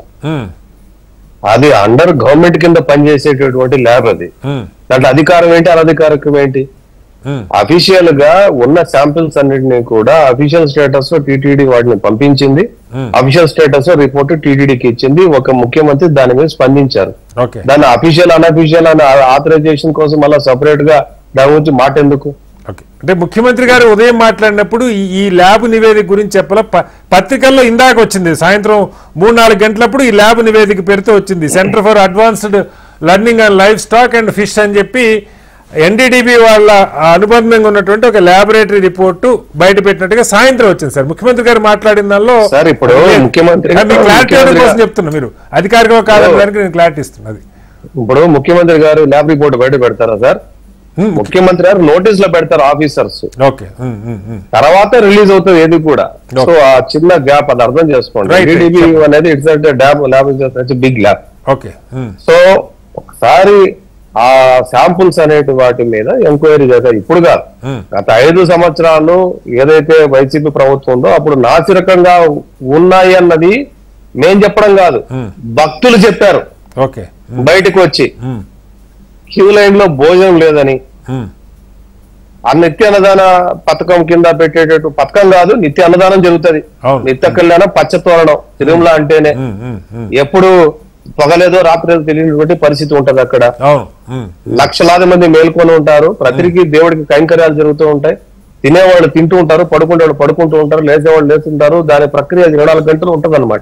అది అండర్ గవర్నమెంట్ కింద పనిచేసేటటువంటి ల్యాబ్. అది దాంట్లో అధికారం ఏంటి అనధికారికం ఏంటి? అఫీషియల్ గా ఉన్న శాంపిల్స్ అన్నింటినీ కూడా అఫీషియల్ స్టేటస్ లో టీటీడీ వాటిని పంపించింది. అఫీషియల్ స్టేటస్ లో రిపోర్ట్ టీటీడీకి ఇచ్చింది. ఒక ముఖ్యమంత్రి దాని మీద స్పందించారు. దాన్ని అఫీషియల్ అనఫీషియల్ అని ఆథరైజేషన్ కోసం మళ్ళీ సపరేట్ గా దాని గురించి మాట ఎందుకు? అంటే ముఖ్యమంత్రి గారు ఉదయం మాట్లాడినప్పుడు ఈ ల్యాబ్ నివేదిక గురించి చెప్పాల, పత్రికల్లో ఇందాక వచ్చింది సాయంత్రం 3-4 గంటలప్పుడు ఈ ల్యాబ్ నివేదిక పేరుతో వచ్చింది. Centre for advanced learning and life stock and fish అని చెప్పి NDDB వాళ్ళ అనుబంధంగా ఉన్నటువంటి ఒక ల్యాబొరేటరీ రిపోర్టు బయట పెట్టినట్టుగా సాయంత్రం వచ్చింది సార్. ముఖ్యమంత్రి గారు మాట్లాడిన దానిలో క్లారిటీ కోసం చెప్తున్నా, మీరు అధికారికంగా కాదని దానికి నేను క్లారిటీ ఇస్తున్నది. ఇప్పుడు ముఖ్యమంత్రి గారు ల్యాబ్ రిపోర్ట్ బయట పెడతారా సార్? ముఖ్యమంత్రి గారు నోటీస్ లో పెడతారు ఆఫీసర్స్, తర్వాత రిలీజ్ అవుతుంది ఏది కూడా. సో ఆ చిన్న గ్యాప్ అది అర్థం చేసుకోండి. NDDB అనేది it's lab big lab. So ఒకసారి ఆ శాంపుల్స్ అనేటి వాటి మీద ఎంక్వైరీ చేశారు. ఇప్పుడు కాదు, గత 5 సంవత్సరాలు ఏదైతే వైసీపీ ప్రభుత్వం ఉందో అప్పుడు నాసిరకంగా ఉన్నాయి అన్నది మేం చెప్పడం కాదు, భక్తులు చెప్పారు. బయటకు వచ్చి క్యూ లైన్ లో భోజనం లేదని, ఆ నిత్య అన్నదాన పథకం కింద పెట్టేటట్టు పథకం కాదు, నిత్య అన్నదానం జరుగుతుంది. నిత్య కళ్యాణం పచ్చతోరణం తిరుమల అంటేనే ఎప్పుడు పగలేదో రాత్రి తెలియనటువంటి పరిస్థితి ఉంటది. అక్కడ లక్షలాది మంది మేల్కొని ఉంటారు. ప్రతికి దేవుడికి కైంకర్యాలు జరుగుతూ ఉంటాయి. తినేవాళ్ళు తింటూ ఉంటారు, పడుకుంటేవాళ్ళు పడుకుంటూ ఉంటారు, లేచేవాళ్ళు లేస్తుంటారు. దాని ప్రక్రియ 24 గంటలు ఉంటది అనమాట.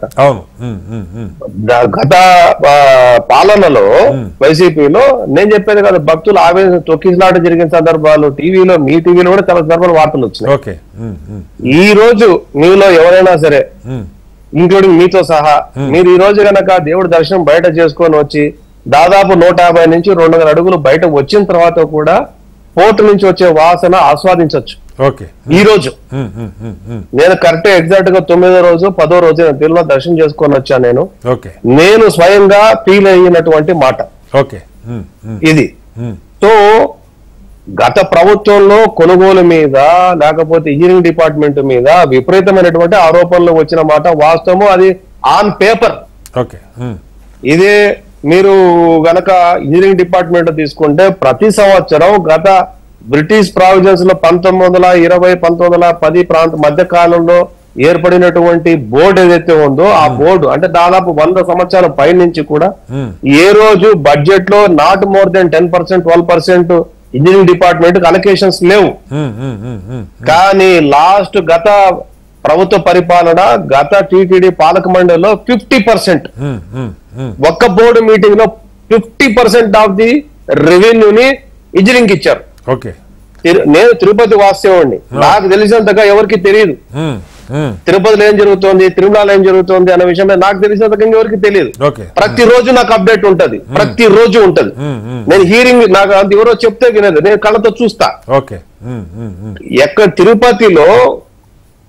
గత పాలనలో వైసీపీలో నేను చెప్పేది కాదు, భక్తులు ఆవేశం తొక్కిసలాట జరిగిన సందర్భాలు టీవీలో, మీ టీవీలో కూడా చాలా సందర్భాలు వార్తలు వచ్చినాయి. ఈ రోజు మీలో ఎవరైనా సరే, ఇంక్లూడింగ్ మీతో సహా, మీరు ఈ రోజు గనక దేవుడి దర్శనం బయట చేసుకొని వచ్చి దాదాపు 150 నుంచి 200 అడుగులు బయట వచ్చిన తర్వాత కూడా పోర్టు నుంచి వచ్చే వాసన ఆస్వాదించవచ్చు. ఈ రోజు నేను కరెక్ట్ ఎగ్జాక్ట్ గా 9వ రోజు 10వ రోజు తిరుమల దర్శనం చేసుకొని వచ్చాను. నేను స్వయంగా ఫీల్ అయినటువంటి మాట ఇది. సో గత ప్రభుత్వంలో కొనుగోలు మీద లేకపోతే ఇంజనీరింగ్ డిపార్ట్మెంట్ మీద విపరీతమైనటువంటి ఆరోపణలు వచ్చిన మాట వాస్తవము. అది ఆన్ పేపర్. ఇదే మీరు గనక ఇంజనీరింగ్ డిపార్ట్మెంట్ తీసుకుంటే ప్రతి సంవత్సరం గత బ్రిటిష్ ప్రావిజన్స్ లో 1920, 1910 ప్రాంత మధ్య కాలంలో ఏర్పడినటువంటి బోర్డు ఏదైతే ఉందో ఆ బోర్డు అంటే దాదాపు 100 సంవత్సరాల పై నుంచి కూడా ఏ రోజు బడ్జెట్ లో not more than 10%, 12% engineering department allocations లేవు. కానీ లాస్ట్ గత ప్రభుత్వ పరిపాలన, గత టీటీడీ పాలక మండలిలో 50%, ఒక్క బోర్డు మీటింగ్ లో 50% ఆఫ్ ది రెవెన్యూని ఇంజనీరింగ్ ఇచ్చారు. నేను తిరుపతి వాస్తవండి, నాకు తెలిసినంతగా ఎవరికి తెలియదు. తిరుపతిలో ఏం జరుగుతోంది, తిరుమలలో ఏం జరుగుతోంది అనే విషయం నాకు తెలిసినంతగా ఎవరికి తెలియదు. ప్రతిరోజు నాకు అప్డేట్ ఉంటది, ప్రతిరోజు ఉంటది. నేను హీరింగ్ నాకు అంత ఎవరో చెప్తే వినదు, నేను కళ్ళతో చూస్తా. ఎక్కడ తిరుపతిలో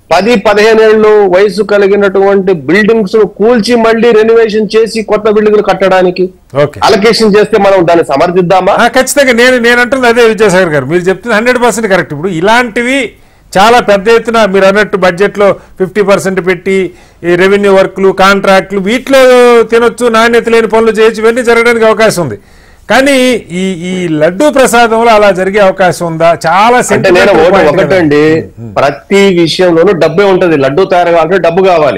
10-15 ఏళ్ళు వయసు కలిగినటువంటి బిల్డింగ్స్ కూల్చి మళ్ళీ రెనోవేషన్ చేసి కొత్త బిల్డింగ్లు కట్టడానికి అలొకేషన్ చేస్తే మనం దాన్ని సమర్థిద్దామా? ఖచ్చితంగా నేను అంటుంది అదే విద్యాసాగర్ గారు, మీరు చెప్తుంది 100% కరెక్ట్. ఇప్పుడు ఇలాంటివి చాలా పెద్ద ఎత్తున మీరు అన్నట్టు బడ్జెట్లో 50% పెట్టి ఈ రెవెన్యూ వర్క్లు, కాంట్రాక్ట్లు వీటిలో తినొచ్చు, నాణ్యత లేని పనులు చేయొచ్చు, ఇవన్నీ జరగడానికి అవకాశం ఉంది. కానీ ఈ లడ్డూ ప్రసాదంలో అలా జరిగే అవకాశం ఉందా? చాలా ఒకటండి, ప్రతి విషయంలోనూ డబ్బే ఉంటది. లడ్డూ తయారు కావాలంటే డబ్బు కావాలి.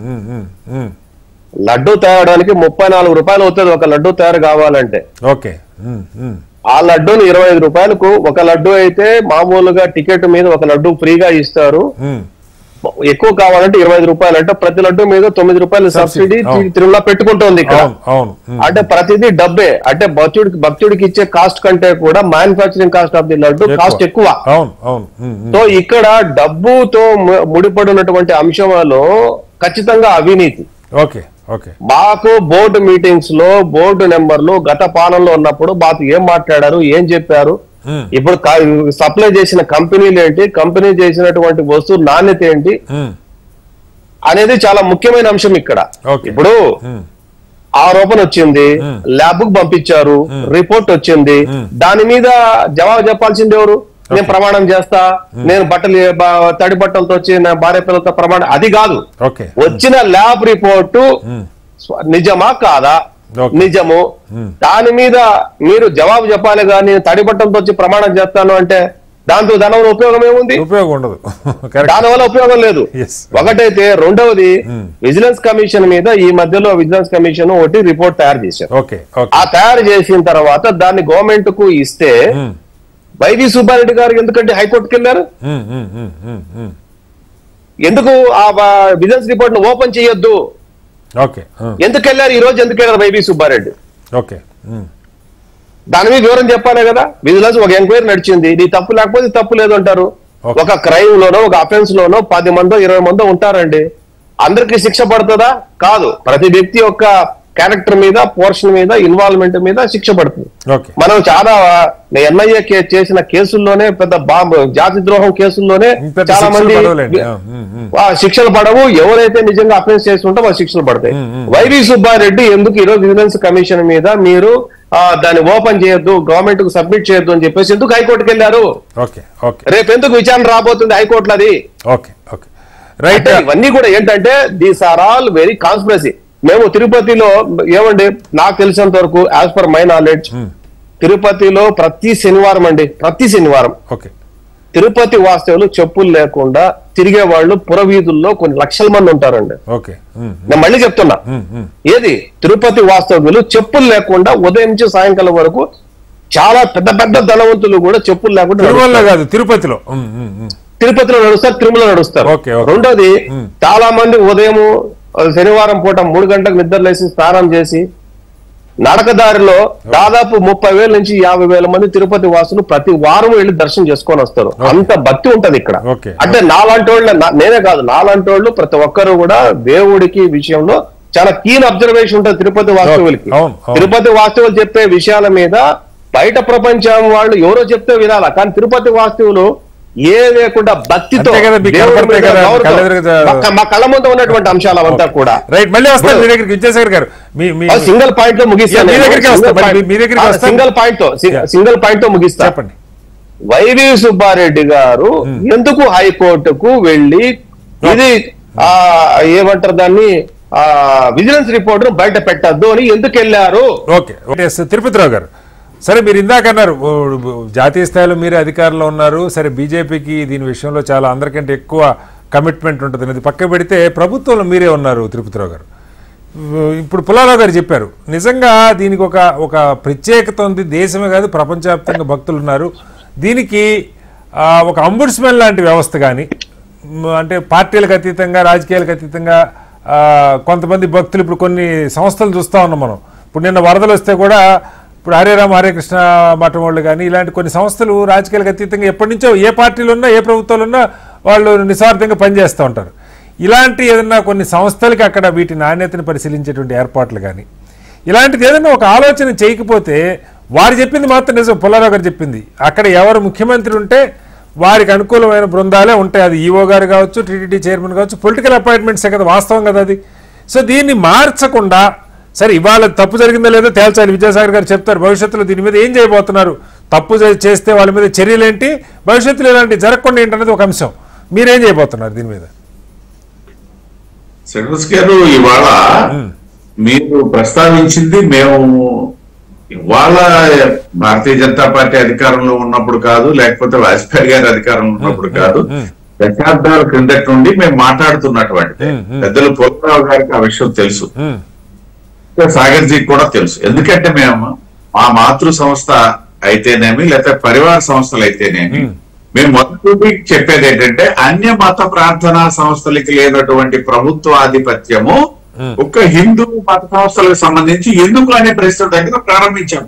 లడ్డూ తయారడానికి 34 రూపాయలు అవుతుంది ఒక లడ్డూ తయారు కావాలంటే. ఓకే, ఆ లడ్డూని 25 రూపాయలకు ఒక లడ్డూ అయితే మామూలుగా టికెట్ మీద ఒక లడ్డూ ఫ్రీగా ఇస్తారు. ఎక్కువ కావాలంటే 25 రూపాయలు. అంటే ప్రతి లడ్డు మీద 9 రూపాయలు సబ్సిడీ తిరుమల పెట్టుకుంటోంది ఇక్కడ. అంటే ప్రతిదీ డబ్బే. అంటే భక్తుడికి ఇచ్చే కాస్ట్ కంటే కూడా manufacturing cost of the laddu cost ఎక్కువ. సో ఇక్కడ డబ్బుతో ముడిపడినటువంటి అంశంలో ఖచ్చితంగా అవినీతి. మాకు బోర్డు మీటింగ్స్ లో బోర్డు నెంబర్లు గత పాలనలో ఉన్నప్పుడు మాకు ఏం మాట్లాడారు, ఏం చెప్పారు, ఇప్పుడు సప్లై చేసిన కంపెనీలు ఏంటి, కంపెనీ చేసినటువంటి వస్తువు నాణ్యత ఏంటి అనేది చాలా ముఖ్యమైన అంశం ఇక్కడ. ఇప్పుడు ఆరోపణ వచ్చింది, ల్యాబ్ కు పంపించారు, రిపోర్ట్ వచ్చింది, దాని మీద జవాబు చెప్పాల్సింది ఎవరు? నేను ప్రమాణం చేస్తా, నేను తడి బట్టలతో వచ్చి నా భార్య పిల్లలతో ప్రమాణం, అది కాదు. వచ్చిన ల్యాబ్ రిపోర్టు నిజమా కాదా? నిజము. దాని మీద మీరు జవాబు చెప్పాలి. కానీ తడి బట్టలతో వచ్చి ప్రమాణం చేస్తాను అంటే దానివల్ల ఉపయోగం ఏముంది? ఉపయోగం ఉండదు. దానివల్ల ఉపయోగం లేదు. ఒకటైతే. రెండవది, విజిలెన్స్ కమిషన్ మీద ఈ మధ్యలో విజిలెన్స్ కమిషన్ ఒకటి రిపోర్ట్ తయారు చేశారు. ఆ తయారు చేసిన తర్వాత దాన్ని గవర్నమెంట్ కు ఇస్తే వైవి సుబ్బారెడ్డి గారు ఎందుకంటే హైకోర్టుకి వెళ్ళారు. ఎందుకు ఆ విజిలెన్స్ రిపోర్ట్ ను ఓపెన్ చేయొద్దు? ఎందుకు వెళ్ళారు ఈ రోజు? ఎందుకు వెళ్ళారు వైవి సుబ్బారెడ్డి? దాని మీద వివరం చెప్పాలి కదా. విజిలెన్స్ ఒక ఎంక్వైరీ నడిచింది, నీ తప్పు లేకపోతే తప్పు లేదు అంటారు. ఒక క్రైమ్ లోనో ఒక అఫెన్స్ లోనో 10 మందో 20 మందో ఉంటారండి. అందరికి శిక్ష పడుతుందా? కాదు. ప్రతి వ్యక్తి యొక్క క్యారెక్టర్ మీద, పోర్షన్ మీద, ఇన్వాల్వ్మెంట్ మీద శిక్ష పడుతుంది. మనం చాలా ఎన్ఐఏ చేసిన కేసుల్లోనే, పెద్ద జాతి ద్రోహం కేసుల్లోనే చాలా మంది శిక్షలు పడవు. ఎవరైతే నిజంగా అఫెన్స్ చేస్తుంటే వాళ్ళు శిక్షలు పడతాయి. వైవి సుబ్బారెడ్డి ఎందుకు ఈరోజు విజిలెన్స్ కమిషన్ మీద మీరు దాన్ని ఓపెన్ చేయొద్దు, గవర్నమెంట్ కు సబ్మిట్ చేయొద్దు అని చెప్పేసి ఎందుకు హైకోర్టుకి వెళ్ళారు? రేపు ఎందుకు విచారణ రాబోతుంది హైకోర్టులో? అది ఇవన్నీ కూడా ఏంటంటే these are all very conspiracy. మేము తిరుపతిలో ఏమండి, నాకు తెలిసినంత వరకు యాజ్ పర్ మై నాలెడ్జ్, తిరుపతిలో ప్రతి శనివారం తిరుపతి వాస్తవులు చెప్పులు లేకుండా తిరిగే వాళ్ళు పురవీధుల్లో కొన్ని లక్షల మంది ఉంటారండి. నేను మళ్ళీ చెప్తున్నా, ఏది తిరుపతి వాస్తవ్యులు చెప్పులు లేకుండా ఉదయం నుంచి సాయంకాలం వరకు చాలా పెద్ద పెద్ద ధనవంతులు కూడా చెప్పులు లేకుండా తిరుపతిలో నడుస్తారు, తిరుమల నడుస్తారు. రెండోది, చాలా మంది ఉదయం శనివారం పూట 3 గంటలకు నిద్రలేసి స్నానం చేసి నడకదారిలో దాదాపు 30,000 నుంచి 50,000 మంది తిరుపతి వాసులు ప్రతి వారం వెళ్ళి దర్శనం చేసుకొని వస్తారు. అంత భక్తి ఉంటది ఇక్కడ. అంటే నాలాంటి వాళ్ళు, నేనే కాదు, నాలాంటి వాళ్ళు ప్రతి ఒక్కరు కూడా దేవుడికి విషయంలో చాలా కీన్ అబ్జర్వేషన్ ఉంటుంది తిరుపతి వాస్తవులకి. తిరుపతి వాస్తవులు చెప్పే విషయాల మీద బయట ప్రపంచం వాళ్ళు ఎవరో చెప్తే వినాలా, కానీ తిరుపతి వాస్తవులు ఏ లేకుండా భక్తితో మా కళ్ళ ముందు ఉన్నటువంటి అంశాలు అంతా కూడా. సింగిల్ పాయింట్ లో ముగిస్తాను. సింగిల్ పాయింట్ తో ముగిస్తాను. వైవి సుబ్బారెడ్డి గారు ఎందుకు హైకోర్టుకు వెళ్ళి ఇది ఏమంటారు దాన్ని విజిలెన్స్ రిపోర్ట్ ను బయట పెట్టద్దు అని ఎందుకు వెళ్ళారు? తిరుపతిరావు గారు, సరే మీరు ఇందాక అన్నారు జాతీయ స్థాయిలో మీరే అధికారంలో ఉన్నారు, సరే బీజేపీకి దీని విషయంలో చాలా అందరికంటే ఎక్కువ కమిట్మెంట్ ఉంటుంది అనేది పక్క పెడితే ప్రభుత్వంలో మీరే ఉన్నారు తిరుపతిరావు గారు. ఇప్పుడు పుల్లారావు గారు చెప్పారు, నిజంగా దీనికి ఒక ప్రత్యేకత ఉంది. దేశమే కాదు ప్రపంచవ్యాప్తంగా భక్తులు ఉన్నారు. దీనికి ఒక అంబుడ్స్మెన్ లాంటి వ్యవస్థ కానీ, అంటే పార్టీలకు అతీతంగా రాజకీయాలకు అతీతంగా కొంతమంది భక్తులు, ఇప్పుడు కొన్ని సంస్థలు చూస్తూ ఉన్నాం మనం. ఇప్పుడు నిన్న వరదలు వస్తే కూడా ఇప్పుడు హరే రామ హరే కృష్ణ మఠం వాళ్ళు కానీ ఇలాంటి కొన్ని సంస్థలు రాజకీయాలకు అతీతంగా ఎప్పటి నుంచో ఏ పార్టీలు ఉన్నా ఏ ప్రభుత్వాలు ఉన్నా వాళ్ళు నిస్వార్థంగా పనిచేస్తూ ఉంటారు. ఇలాంటి ఏదన్నా కొన్ని సంస్థలకి అక్కడ వీటి నాణ్యతను పరిశీలించేటువంటి ఏర్పాట్లు కానీ ఇలాంటిది ఏదైనా ఒక ఆలోచన చేయకపోతే, వారు చెప్పింది మాత్రం నిజం, పుల్లారావు గారు చెప్పింది, అక్కడ ఎవరు ముఖ్యమంత్రి ఉంటే వారికి అనుకూలమైన బృందాలే ఉంటాయి. అది ఈఓ గారు కావచ్చు, టీటీడీ చైర్మన్ కావచ్చు, పొలిటికల్ అపాయింట్మెంట్సే కదా, వాస్తవం కదా అది. సో దీన్ని మార్చకుండా సరే ఇవాళ తప్పు జరిగిందో లేదో తేల్చాలి. విద్యాసాగర్ గారు చెప్తారు భవిష్యత్తులో దీని మీద ఏం చేయబోతున్నారు, తప్పు చేస్తే వాళ్ళ మీద చర్యలు ఏంటి, భవిష్యత్తులో ఇలాంటివి జరగకుండా ఏంటనేది ఒక అంశం. మీరేం చేయబోతున్నారు దీని మీద? శ్రీనివాస్ గారు, ఇవాళ మీరు ప్రస్తావించింది మేము ఇవాళ భారతీయ జనతా పార్టీ అధికారంలో ఉన్నప్పుడు కాదు, లేకపోతే వాజ్పేయి గారి అధికారంలో ఉన్నప్పుడు కాదు, దశాబ్దాల క్రిందటి నుండి మేము మాట్లాడుతున్నటువంటి పెద్దలు పోలరావు గారికి ఆ విషయం తెలుసు, సాగర్ జీకి కూడా తెలుసు. ఎందుకంటే మేము మా మాతృ సంస్థ అయితేనేమి లేకపోతే పరివార సంస్థలు అయితేనేమి మేము మొదటి చెప్పేది ఏంటంటే అన్య మత ప్రార్థనా సంస్థలకి లేనటువంటి ప్రభుత్వ ఆధిపత్యము ఒక హిందూ మత సంస్థలకు సంబంధించి ఎందుకు అనే ప్రశ్న దగ్గర ప్రారంభించాం.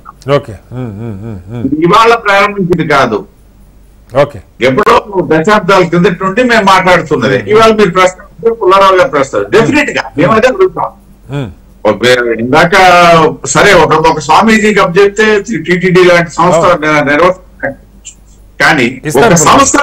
ఇవాళ ప్రారంభించింది కాదు, ఎప్పుడో దశాబ్దాల కిందటి నుండి మేము మాట్లాడుతున్నది. ఇవాళ మీరు ప్రస్తావించారు, పుల్లారావు గారు ప్రస్తావించారు. డెఫినెట్ గా మేము అదే అడుగుతాం. ఇందాక సరే ఒక స్వామీజీకి అబ్జెక్తే టీటీడీ లాంటి సంస్థ నిర్వహిస్తారు, కానీ ఒక సంస్థ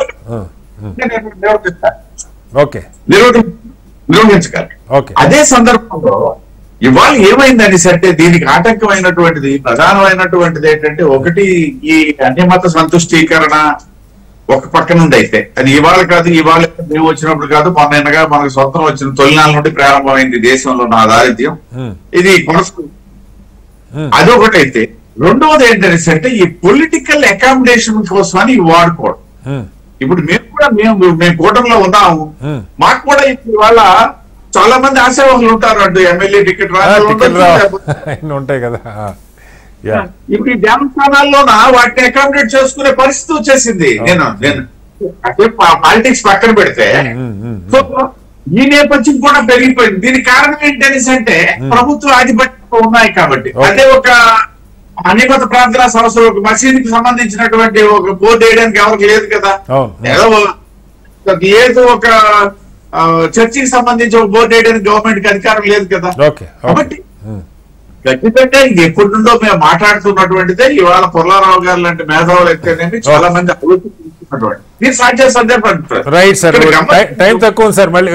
నిర్వహించగలరు. అదే సందర్భంలో ఇవాళ ఏమైందని అంటే దీనికి ఆటంకమైనటువంటిది ప్రధానమైనటువంటిది ఏంటంటే, ఒకటి ఈ అన్యమత సంతుష్టీకరణ ఒక పక్క నుండి అయితే అది ఇవాళ కాదు, ఇవాళ మేము వచ్చినప్పుడు కాదు, మొన్నగా మనకు సొంతం వచ్చిన తొలినాళ్ళ నుండి ప్రారంభమైంది దేశంలో నా దారిద్ర్యం. ఇది కొనసాగుతుంది. అదొకటైతే రెండవది ఏంటంటే ఈ పొలిటికల్ అకామిడేషన్ కోసమని వాడుకోవడం. ఇప్పుడు మేము కూటమిలో ఉన్నాము, మాకు కూడా ఇవాళ చాలా మంది ఆశావాహులు ఉంటారు. అంటూ ఎమ్మెల్యే టికెట్ ఉంటాయి కదా, ఇప్పుడు ఈ దేవస్థానాల్లోన వాటిని అకామిడేట్ చేసుకునే పరిస్థితి వచ్చేసింది. నేను పాలిటిక్స్ పక్కన పెడితే సో ఈ నేపథ్యం కూడా పెరిగిపోయింది. దీనికి కారణం ఏంటనేసి అంటే ప్రభుత్వ ఆధిపత్యం ఉన్నాయి కాబట్టి. అదే ఒక అన్యమత ప్రార్థనా సంస్థలు ఒక మసీదుకి సంబంధించినటువంటి ఒక బోర్డు వేయడానికి ఎవరికి లేదు కదా, ఏదో ఒక చర్చికి సంబంధించి ఒక బోర్డు వేయడానికి గవర్నమెంట్ కి అధికారం లేదు కదా. కాబట్టి ఖచ్చితంగా ఇది ఎప్పటి నుండో మేము మాట్లాడుతున్నటువంటిదే. ఇవాళ పుల్లారావు గారు లాంటి మేధావులు అయితేనేమి చాలా మంది ఆలోచిస్తున్నటువంటి మీరు సాధ్య సందేహపడుతున్నారు. రైట్ సార్, టైం తక్కువ సార్, మళ్ళీ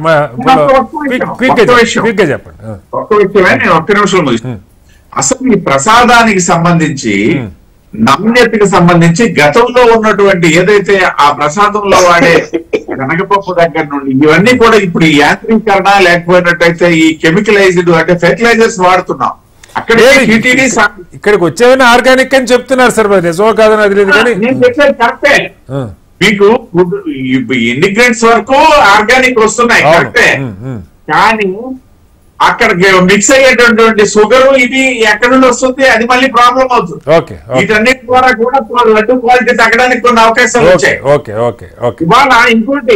చెప్పండి. ఒక్క విషయమే నేను ఒక్క నిమిషం ముగిస్తాను. అసలు ఈ ప్రసాదానికి సంబంధించి నాణ్యతకి సంబంధించి గతంలో ఉన్నటువంటి ఏదైతే ఆ ప్రసాదంలో వాడే శనగపప్పు దగ్గర నుండి ఇవన్నీ కూడా ఇప్పుడు ఈ యాంత్రీకరణ లేకపోయినట్టయితే ఈ కెమికలైజ్డ్ అంటే ఫెర్టిలైజర్స్ వాడుతున్నాం. అక్కడ ఇక్కడికి వచ్చేవన్నీ ఆర్గానిక్ అని చెప్తున్నారు సార్, నిజమో కాదని అది లేదు కానీ నేను చెప్పేది కరెక్టే. మీకు ఇంగ్రీడియంట్స్ వరకు ఆర్గానిక్ వస్తున్నాయి కరెక్టే, కానీ అక్కడ మిక్స్ అయ్యేటటువంటి షుగర్ ఇది ఎక్కడి నుండి వస్తుంది, అది మళ్ళీ ప్రాబ్లం అవుతుంది. వీటన్నిటి ద్వారా కూడా లడ్డు క్వాలిటీ తగ్గడానికి కొన్ని అవకాశాలు వచ్చాయి. ఇవాళ ఇంకోటి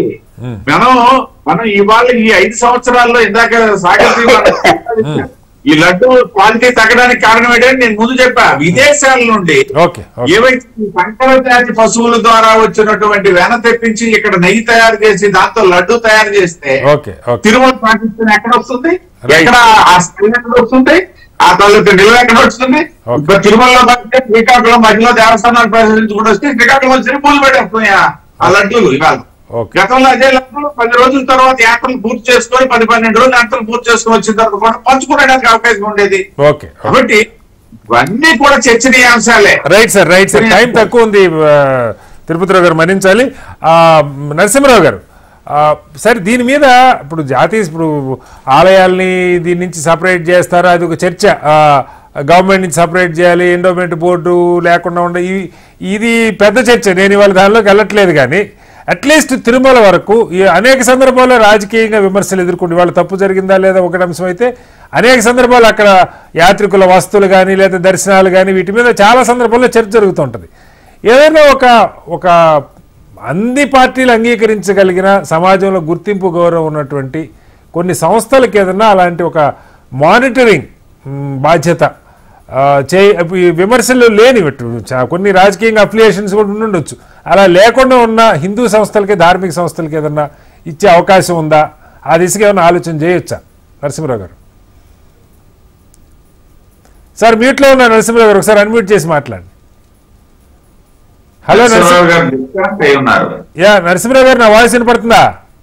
మనం ఇవాళ ఈ 5 సంవత్సరాల్లో ఇందాక సాగర్ ఈ లడ్డు క్వాలిటీ తగ్గడానికి కారణం ఏంటంటే నేను ముందు చెప్పా, విదేశాల నుండి ఏవైతే సంకర జాతి పశువుల ద్వారా వచ్చినటువంటి వెన తెప్పించి ఇక్కడ నెయ్యి తయారు చేసి దాంతో లడ్డు తయారు చేస్తే తిరుమల పాకిస్తాన్ ఎక్కడ వస్తుంది, ఎక్కడ ఆ స్మెల్ ఎక్కడ వస్తుంది, ఆ తల్లి నిల్వ ఎక్కడ వస్తుంది. ఇప్పుడు తిరుమలలో పడితే శ్రీకాకుళం మధ్యలో దేవస్థానాలు ప్రదర్శించుకుంటూ వస్తే శ్రీకాకుళం వచ్చి పూలు పెట్టేస్తున్నాయి ఆ లడ్డూలు. ఇవాళ గతంలో అదే లడ్డూలు 10 రోజుల తర్వాత యాత్రలు పూర్తి చేసుకొని 10-12 రోజులు యాత్రలు పూర్తి చేసుకొని వచ్చిన తర్వాత కూడా పంచుకోవడానికి అవకాశం ఉండేది. కాబట్టి ఇవన్నీ కూడా చర్చనీయాంశాలే. Right sir, right sir, time తక్కువ ఉంది, తిరుపతిరావు గారు మన్నించాలి. నరసింహరావు గారు సరే దీని మీద ఇప్పుడు ఇప్పుడు ఆలయాల్ని దీని నుంచి సపరేట్ చేస్తారు, అది ఒక చర్చ. గవర్నమెంట్ నుంచి సపరేట్ చేయాలి, ఎండోమెంట్ బోర్డు లేకుండా ఉండే ఇది పెద్ద చర్చ. నేను ఇవాళ దానిలోకి వెళ్ళట్లేదు, కానీ అట్లీస్ట్ తిరుమల వరకు అనేక సందర్భాల్లో రాజకీయంగా విమర్శలు ఎదుర్కొంటే వాళ్ళు తప్పు జరిగిందా లేదా ఒకటి అంశం అయితే, అనేక సందర్భాలు అక్కడ యాత్రికుల వస్తువులు కానీ లేదా దర్శనాలు కానీ వీటి మీద చాలా సందర్భాల్లో చర్చ జరుగుతుంటుంది. ఏదైనా ఒక అన్ని పార్టీలు అంగీకరించగలిగిన సమాజంలో గుర్తింపు గౌరవం ఉన్నటువంటి కొన్ని సంస్థలకు ఏదన్నా అలాంటి ఒక మానిటరింగ్ బాధ్యత విమర్శలు లేని కొన్ని రాజకీయంగా అఫిలియేషన్స్ కూడా ఉండొచ్చు, అలా లేకుండా ఉన్న హిందూ సంస్థలకి ధార్మిక సంస్థలకి ఏదన్నా ఇచ్చే అవకాశం ఉందా, ఆ దిశగా ఏమైనా ఆలోచన చేయొచ్చా? నరసింహరావు గారు సార్ మ్యూట్లో ఉన్న నరసింహరావు గారు ఒకసారి అన్మ్యూట్ చేసి మాట్లాడండి. హలో నరసింహరావు గారు డిస్కనెక్ట్ అయి ఉన్నారు. యా నరసింహరావు గారు, నా వాయిస్ వినపడుతుందా?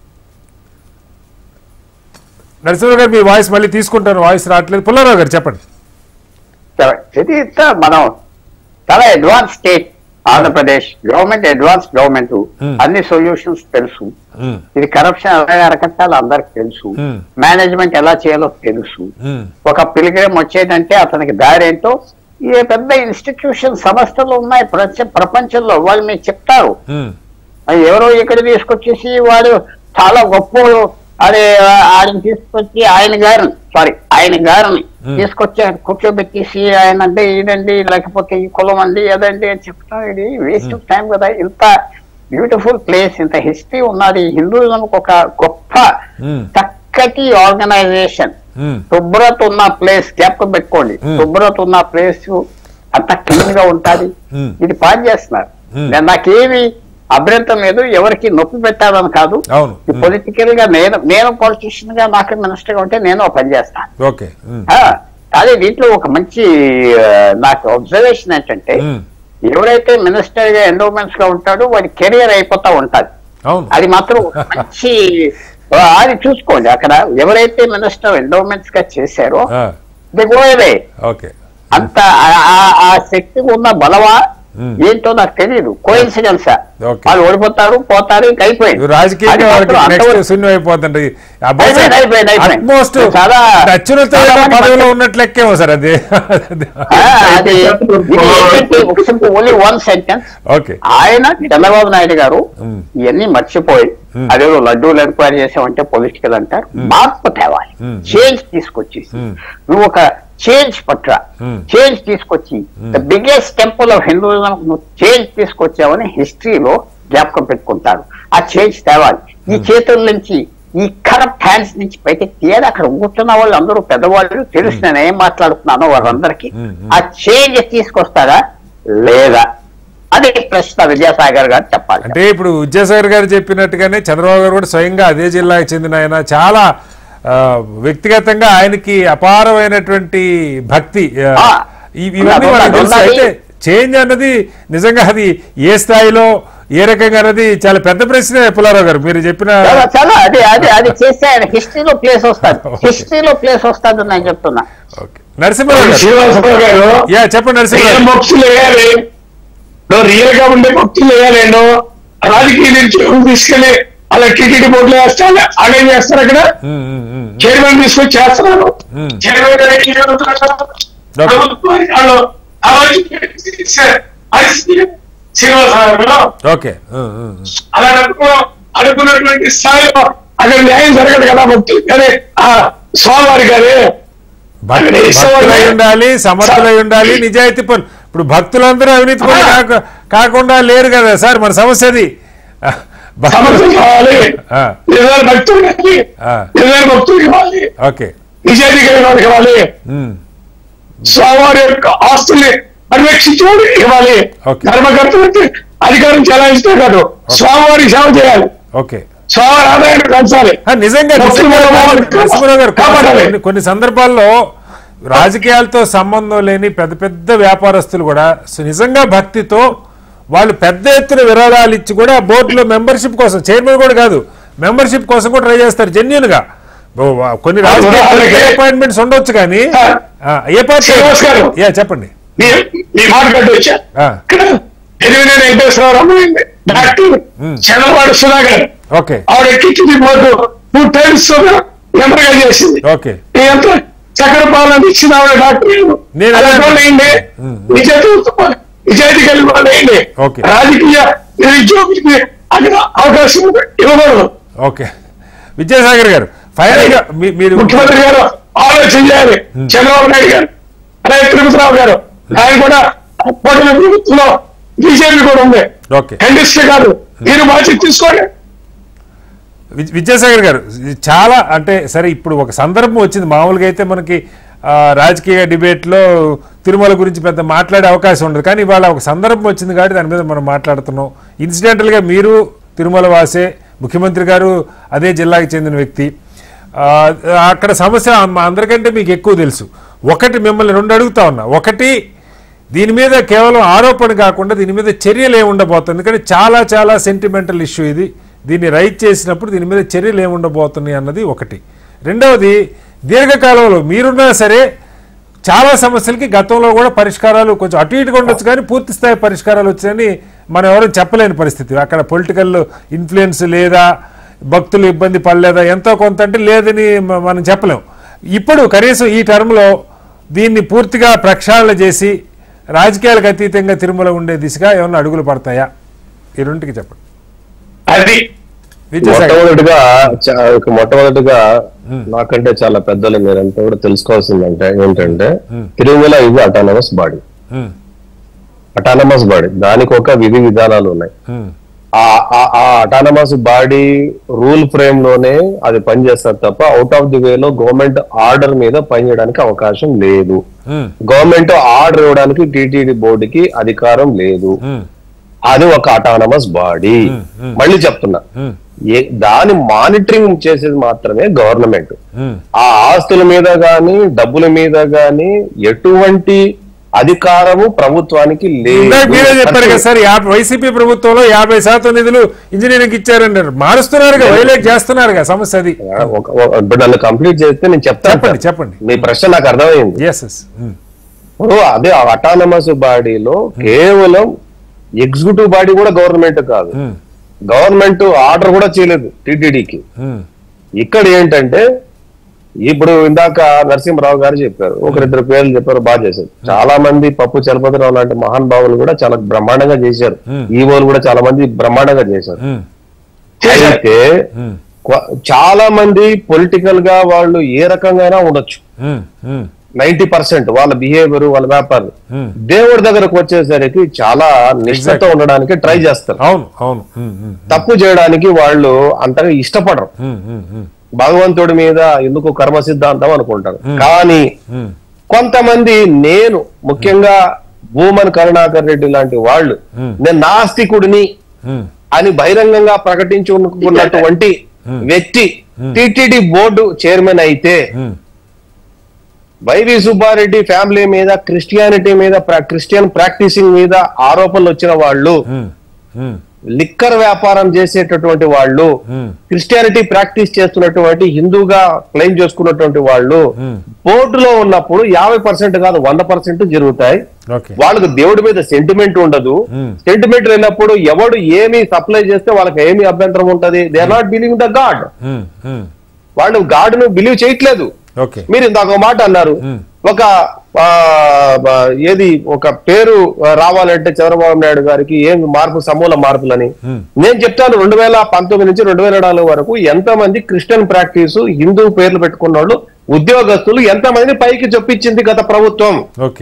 నరసింహరావు గారు, మీ వాయిస్ మళ్ళీ తీసుకుంటాను, వాయిస్ రావట్లేదు. పుల్లారావు గారు చెప్పండి. ఇది మనం చాలా advance state Andhra Pradesh government, advance government, అన్ని సొల్యూషన్స్ తెలుసు. ఇది కరప్షన్ ఎలా అరకట్టాలో అందరికి తెలుసు, మేనేజ్మెంట్ ఎలా చేయాలో తెలుసు. ఒక పిలిగ్రిమ్ వచ్చేదంటే అతనికి దారేంటో ఏ పెద్ద ఇన్స్టిట్యూషన్ సంస్థలు ఉన్నాయి ప్రపంచంలో, వాళ్ళు మీకు చెప్తారు. ఎవరో ఇక్కడ తీసుకొచ్చేసి వాడు చాలా గొప్ప అదే ఆయన తీసుకొచ్చి ఆయన గారిని తీసుకొచ్చి కూర్చోబెట్టేసి ఆయన అంటే ఇదండి లేకపోతే ఈ కులం అండి అదండి అని చెప్తాం. ఇది వేస్ట్ ఆఫ్ టైం కదా. ఇంత బ్యూటిఫుల్ ప్లేస్, ఇంత హిస్టరీ ఉన్నది. హిందూయిజం ఒక గొప్ప చక్కటి ఆర్గనైజేషన్, శుభ్రత ఉన్న ప్లేస్. జ్ఞాపకం పెట్టుకోండి, శుభ్రత ఉన్న ప్లేస్ అంత క్లీన్ గా ఉంటది. ఇది పాడు చేస్తున్నారు. నాకేమి అభ్యంతరం లేదు, ఎవరికి నొప్పి పెట్టాలని కాదు. పొలిటికల్ గా నేను పొలిటీషియన్ గా నాకు మినిస్టర్ గా ఉంటే నేను పని చేస్తాను. అదే దీంట్లో ఒక మంచి నాకు అబ్జర్వేషన్ ఏంటంటే, ఎవరైతే మినిస్టర్ గా ఎండోమెంట్స్ గా ఉంటాడో వాడి కెరియర్ అయిపోతా ఉంటది. అది మాత్రం మంచి అది చూసుకోండి. అక్కడ ఎవరైతే మినిస్టర్ ఎండోమెంట్స్ గా చేశారో ది గో అవే. అంత ఆ శక్తికి ఉన్న బలవా ఏంటో నాకు తెలియదు. కోఇన్సిడెన్స్ వాళ్ళు ఓడిపోతారు, పోతారు, ఇంకా అయిపోయింది. Only one sentence. ఆయన చంద్రబాబు నాయుడు గారు ఇవన్నీ మర్చిపోయి అదేదో లడ్డూలు ఎంక్వైరీ చేసామంటే పొలిటికల్ అంటారు. మార్పు తేవాలి, చేంజ్ తీసుకొచ్చేసి నువ్వు ఒక చేంజ్ పట్ల చేంజ్ తీసుకొచ్చి the biggest temple of Hinduism నువ్వు చేంజ్ తీసుకొచ్చావని హిస్టరీలో జ్ఞాపకం పెట్టుకుంటారు. ఆ చేంజ్ తేవాలి. ఈ చేతుల నుంచి, ఈ కరప్ట్ హ్యాండ్స్ నుంచి బయటకు తీయాలి. అక్కడ కూర్చున్న వాళ్ళు అందరూ పెద్దవాళ్ళు, తెలుసు నేను ఏం మాట్లాడుతున్నానో వాళ్ళందరికీ. ఆ చేంజ్ తీసుకొస్తారా లేదా అదే ప్రశ్న విద్యాసాగర్ గారు చెప్పాలి. అంటే ఇప్పుడు విద్యాసాగర్ గారు చెప్పినట్టుగానే చంద్రబాబు గారు కూడా స్వయంగా అదే జిల్లాకి చెందిన ఆయన, చాలా వ్యక్తిగతంగా ఆయనకి అపారమైనటువంటి భక్తి, ఇవన్నీ మనకు తెలుసు. అయితే చేంజ్ అన్నది నిజంగా అది ఏ స్థాయిలో, ఏ రకంగా అన్నది చాలా పెద్ద ప్రశ్న. పుల్లారావు గారు మీరు చెప్పిన అది చేస్తే హిస్టరీలో ప్లేస్ వస్తుంది, హిస్టరీలో ప్లేస్ వస్తుంది నేను చెప్తున్నా. నరసింహరావు గారు చెప్పండి. నరసింహరావు రియల్ గా ఉండే భక్తులు వేయాలేండో రాజకీయ నుంచి తీసుకెళ్లి అలా టీటీడీ బోర్డులో వేస్తారు, అలా చేస్తారు. అక్కడ చైర్మన్ తీసుకొచ్చి చేస్తున్నారు. అలా అనుకున్నటువంటి స్థాయిలో అక్కడ న్యాయం జరగదు కదా భక్తులు. కానీ స్వామివారి గారే ఉండాలి, సమర్థులై ఉండాలి, నిజాయితీ పనులు. ఇప్పుడు భక్తులందరూ అవినీతి పనులు కాకుండా లేరు కదా సార్. మన సమస్య అది. భక్తులు కావాలి, భక్తులు కావాలి, నిజాయితీ కలిగిన వాడికి ఇవ్వాలి, స్వామివారి యొక్క ఆస్తుల్ని పర్యవేక్షించేవాడు ఇవ్వాలి. ధర్మకర్తలకి అధికారం చెలాయిస్తే కాదు, స్వామివారికి సేవ చేయాలి, స్వామివారి ఆదాయాన్ని పెంచాలి. నిజంగా కొన్ని సందర్భాల్లో రాజకీయాలతో సంబంధం లేని పెద్ద పెద్ద వ్యాపారస్తులు కూడా నిజంగా భక్తితో వాళ్ళు పెద్ద ఎత్తున విరాళాలు ఇచ్చి కూడా బోర్డులో మెంబర్షిప్ కోసం, చైర్మన్ కూడా కాదు, మెంబర్షిప్ కోసం కూడా ట్రై చేస్తారు జెన్యూన్ గా. కొన్ని రాజకీయ అపాయింట్మెంట్స్ ఉండొచ్చు కానీ ఏ పార్టీ. చెప్పండి. చంద్రబాబు సుధాకర్ ఆవిడ కిటికీ బోర్డు 2 times మెంబర్గా చేసింది. చక్కెర పాలన ఇచ్చిన ఆవిడ డాక్టర్ నిజాయితీ కలిగి వాళ్ళేయండి. రాజకీయ నిరుద్యోగులకి అక్కడ అవకాశం ఇవ్వకూడదు. విద్యాసాగర్ గారు ఫైనల్ గా మీరు ముఖ్యమంత్రి గారు ఆలోచన చేయాలి. చంద్రబాబు నాయుడు గారు, అలాగే తిరుపతిరావు గారు, ఆయన కూడా పోటీ ప్రభుత్వంలో బీజేపీ కూడా ఉంది. ఖండిస్తే కాదు, మీరు బాధ్యత తీసుకోండి. విద్యాసాగర్ గారు చాలా అంటే సరే, ఇప్పుడు ఒక సందర్భం వచ్చింది. మామూలుగా అయితే మనకి రాజకీయ డిబేట్లో తిరుమల గురించి పెద్ద మాట్లాడే అవకాశం ఉండదు, కానీ ఇవాళ ఒక సందర్భం వచ్చింది కాబట్టి దాని మీద మనం మాట్లాడుతున్నాం. ఇన్సిడెంటల్గా మీరు తిరుమల వాసే, ముఖ్యమంత్రి గారు అదే జిల్లాకి చెందిన వ్యక్తి. అక్కడ సమస్య అందరికంటే మీకు ఎక్కువ తెలుసు. ఒకటి మిమ్మల్ని 2 అడుగుతా ఉన్నా. ఒకటి, దీని మీద కేవలం ఆరోపణ కాకుండా దీని మీద చర్యలు ఏముండబోతుంది, ఎందుకంటే చాలా చాలా సెంటిమెంటల్ ఇష్యూ ఇది. దీన్ని రైట్ చేసినప్పుడు దీని మీద చర్యలు ఏముండబోతున్నాయి అన్నది ఒకటి. రెండవది, దీర్ఘకాలంలో మీరున్నా సరే చాలా సమస్యలకి గతంలో కూడా పరిష్కారాలు కొంచెం అటు ఇటుగా ఉండొచ్చు, కానీ పూర్తి స్థాయి పరిష్కారాలు వచ్చాయని మనం ఎవరు చెప్పలేని పరిస్థితి. అక్కడ పొలిటికల్ ఇన్ఫ్లుయెన్స్ లేదా, భక్తులు ఇబ్బంది పడలేదా, ఎంతో కొంత అంటే లేదని మనం చెప్పలేం. ఇప్పుడు కనీసం ఈ టర్మ్లో దీన్ని పూర్తిగా ప్రక్షాళన చేసి రాజకీయాలకు అతీతంగా తిరుమల ఉండే దిశగా ఏమన్నా అడుగులు పడతాయా? ఈ రెండుకి చెప్పండి. అది మొట్టమొదటిగా నాకంటే చాలా పెద్దలు మీరంతా కూడా తెలుసుకోవాల్సిందంటే ఏంటంటే, తిరుమల ఇది అటానమస్ బాడీ. అటానమస్ బాడీ, దానికి ఒక విధి విధానాలు ఉన్నాయి. ఆ అటానమస్ బాడీ రూల్ ఫ్రేమ్ లోనే అది పనిచేస్తారు తప్ప అవుట్ ఆఫ్ ది వేలో గవర్నమెంట్ ఆర్డర్ మీద పనిచేయడానికి అవకాశం లేదు. గవర్నమెంట్ ఆర్డర్ ఇవ్వడానికి టీటీడీ బోర్డుకి అధికారం లేదు. అది ఒక అటానమస్ బాడీ. మళ్ళీ చెప్తున్నా, దాని మానిటరింగ్ చేసేది మాత్రమే గవర్నమెంట్. ఆ ఆస్తుల మీద గాని డబ్బుల మీద గాని ఎటువంటి అధికారము ప్రభుత్వానికి లేదు. మీరే చెప్పారు కదా సార్, వైసీపీ ప్రభుత్వంలో 50% నిధులు ఇంజనీరింగ్ ఇచ్చారన్నారు. మారుస్తున్నారు, వైలేట్ చేస్తున్నారు సమస్య. అది ఇప్పుడు నన్ను కంప్లీట్ చేస్తే నేను చెప్తాను. చెప్పండి, మీ ప్రశ్న నాకు అర్థమైంది. ఇప్పుడు అదే అటానమస్ బాడీలో కేవలం ఎగ్జిక్యూటివ్ బాడీ కూడా గవర్నమెంట్ కాదు, గవర్నమెంట్ ఆర్డర్ కూడా చేయలేదు టీటీడీకి. ఇక్కడ ఏంటంటే, ఇప్పుడు ఇందాక నరసింహరావు గారు చెప్పారు, ఒకరిద్దరు పేర్లు చెప్పారు, బాగా చేశారు. చాలా మంది పప్పు చలపతిరావు లాంటి మహానుభావులు కూడా చాలా బ్రహ్మాండంగా చేశారు. ఈవోలు కూడా చాలా మంది బ్రహ్మాండంగా చేశారు. అయితే చాలా మంది పొలిటికల్ గా వాళ్ళు ఏ రకంగా ఉండొచ్చు, 90% వాళ్ళ బిహేవియర్, వాళ్ళ వ్యాపారం. దేవుడి దగ్గరకు వచ్చేసరికి చాలా నిష్ఠతో ఉండడానికి ట్రై చేస్తారు. తప్పు చేయడానికి వాళ్ళు అంతగా ఇష్టపడరు. భగవంతుడి మీద ఎందుకు కర్మ సిద్ధాంతం అనుకుంటారు. కానీ కొంతమంది, నేను ముఖ్యంగా భూమన్ కరుణాకర్ రెడ్డి లాంటి వాళ్ళు, నేను నాస్తికుడిని అని బహిరంగంగా ప్రకటించుకున్నటువంటి వ్యక్తి టిటిడి బోర్డు చైర్మన్ అయితే, వైవి సుబ్బారెడ్డి ఫ్యామిలీ మీద, క్రిస్టియానిటీ మీద, క్రిస్టియన్ ప్రాక్టీసింగ్ మీద ఆరోపణలు వచ్చిన వాళ్ళు, లిక్కర్ వ్యాపారం చేసేటటువంటి వాళ్ళు, క్రిస్టియానిటీ ప్రాక్టీస్ చేస్తున్నటువంటి హిందూగా క్లెయిమ్ చేసుకున్నటువంటి వాళ్ళు బోర్డులో ఉన్నప్పుడు 50% కాదు 100% జరుగుతాయి. వాళ్ళకు దేవుడి మీద సెంటిమెంట్ ఉండదు. సెంటిమెంట్ లేనప్పుడు ఎవడు ఏమి సప్లై చేస్తే వాళ్ళకి ఏమి అభ్యంతరం ఉంటది? They are not believing the God. వాళ్ళు గాడ్ ను బిలీవ్ చేయట్లేదు. మీరు ఇందాక మాట అన్నారు, ఒక పేరు రావాలంటే చంద్రబాబు నాయుడు గారికి ఏం మార్పు, సమూల మార్పులని. నేను చెప్తాను, 2019 నుంచి 2024 వరకు ఎంతమంది క్రిస్టియన్ ప్రాక్టీసు, హిందూ పేర్లు పెట్టుకున్న వాళ్ళు, ఉద్యోగస్తులు ఎంతమందిని పైకి చొప్పించింది గత ప్రభుత్వం?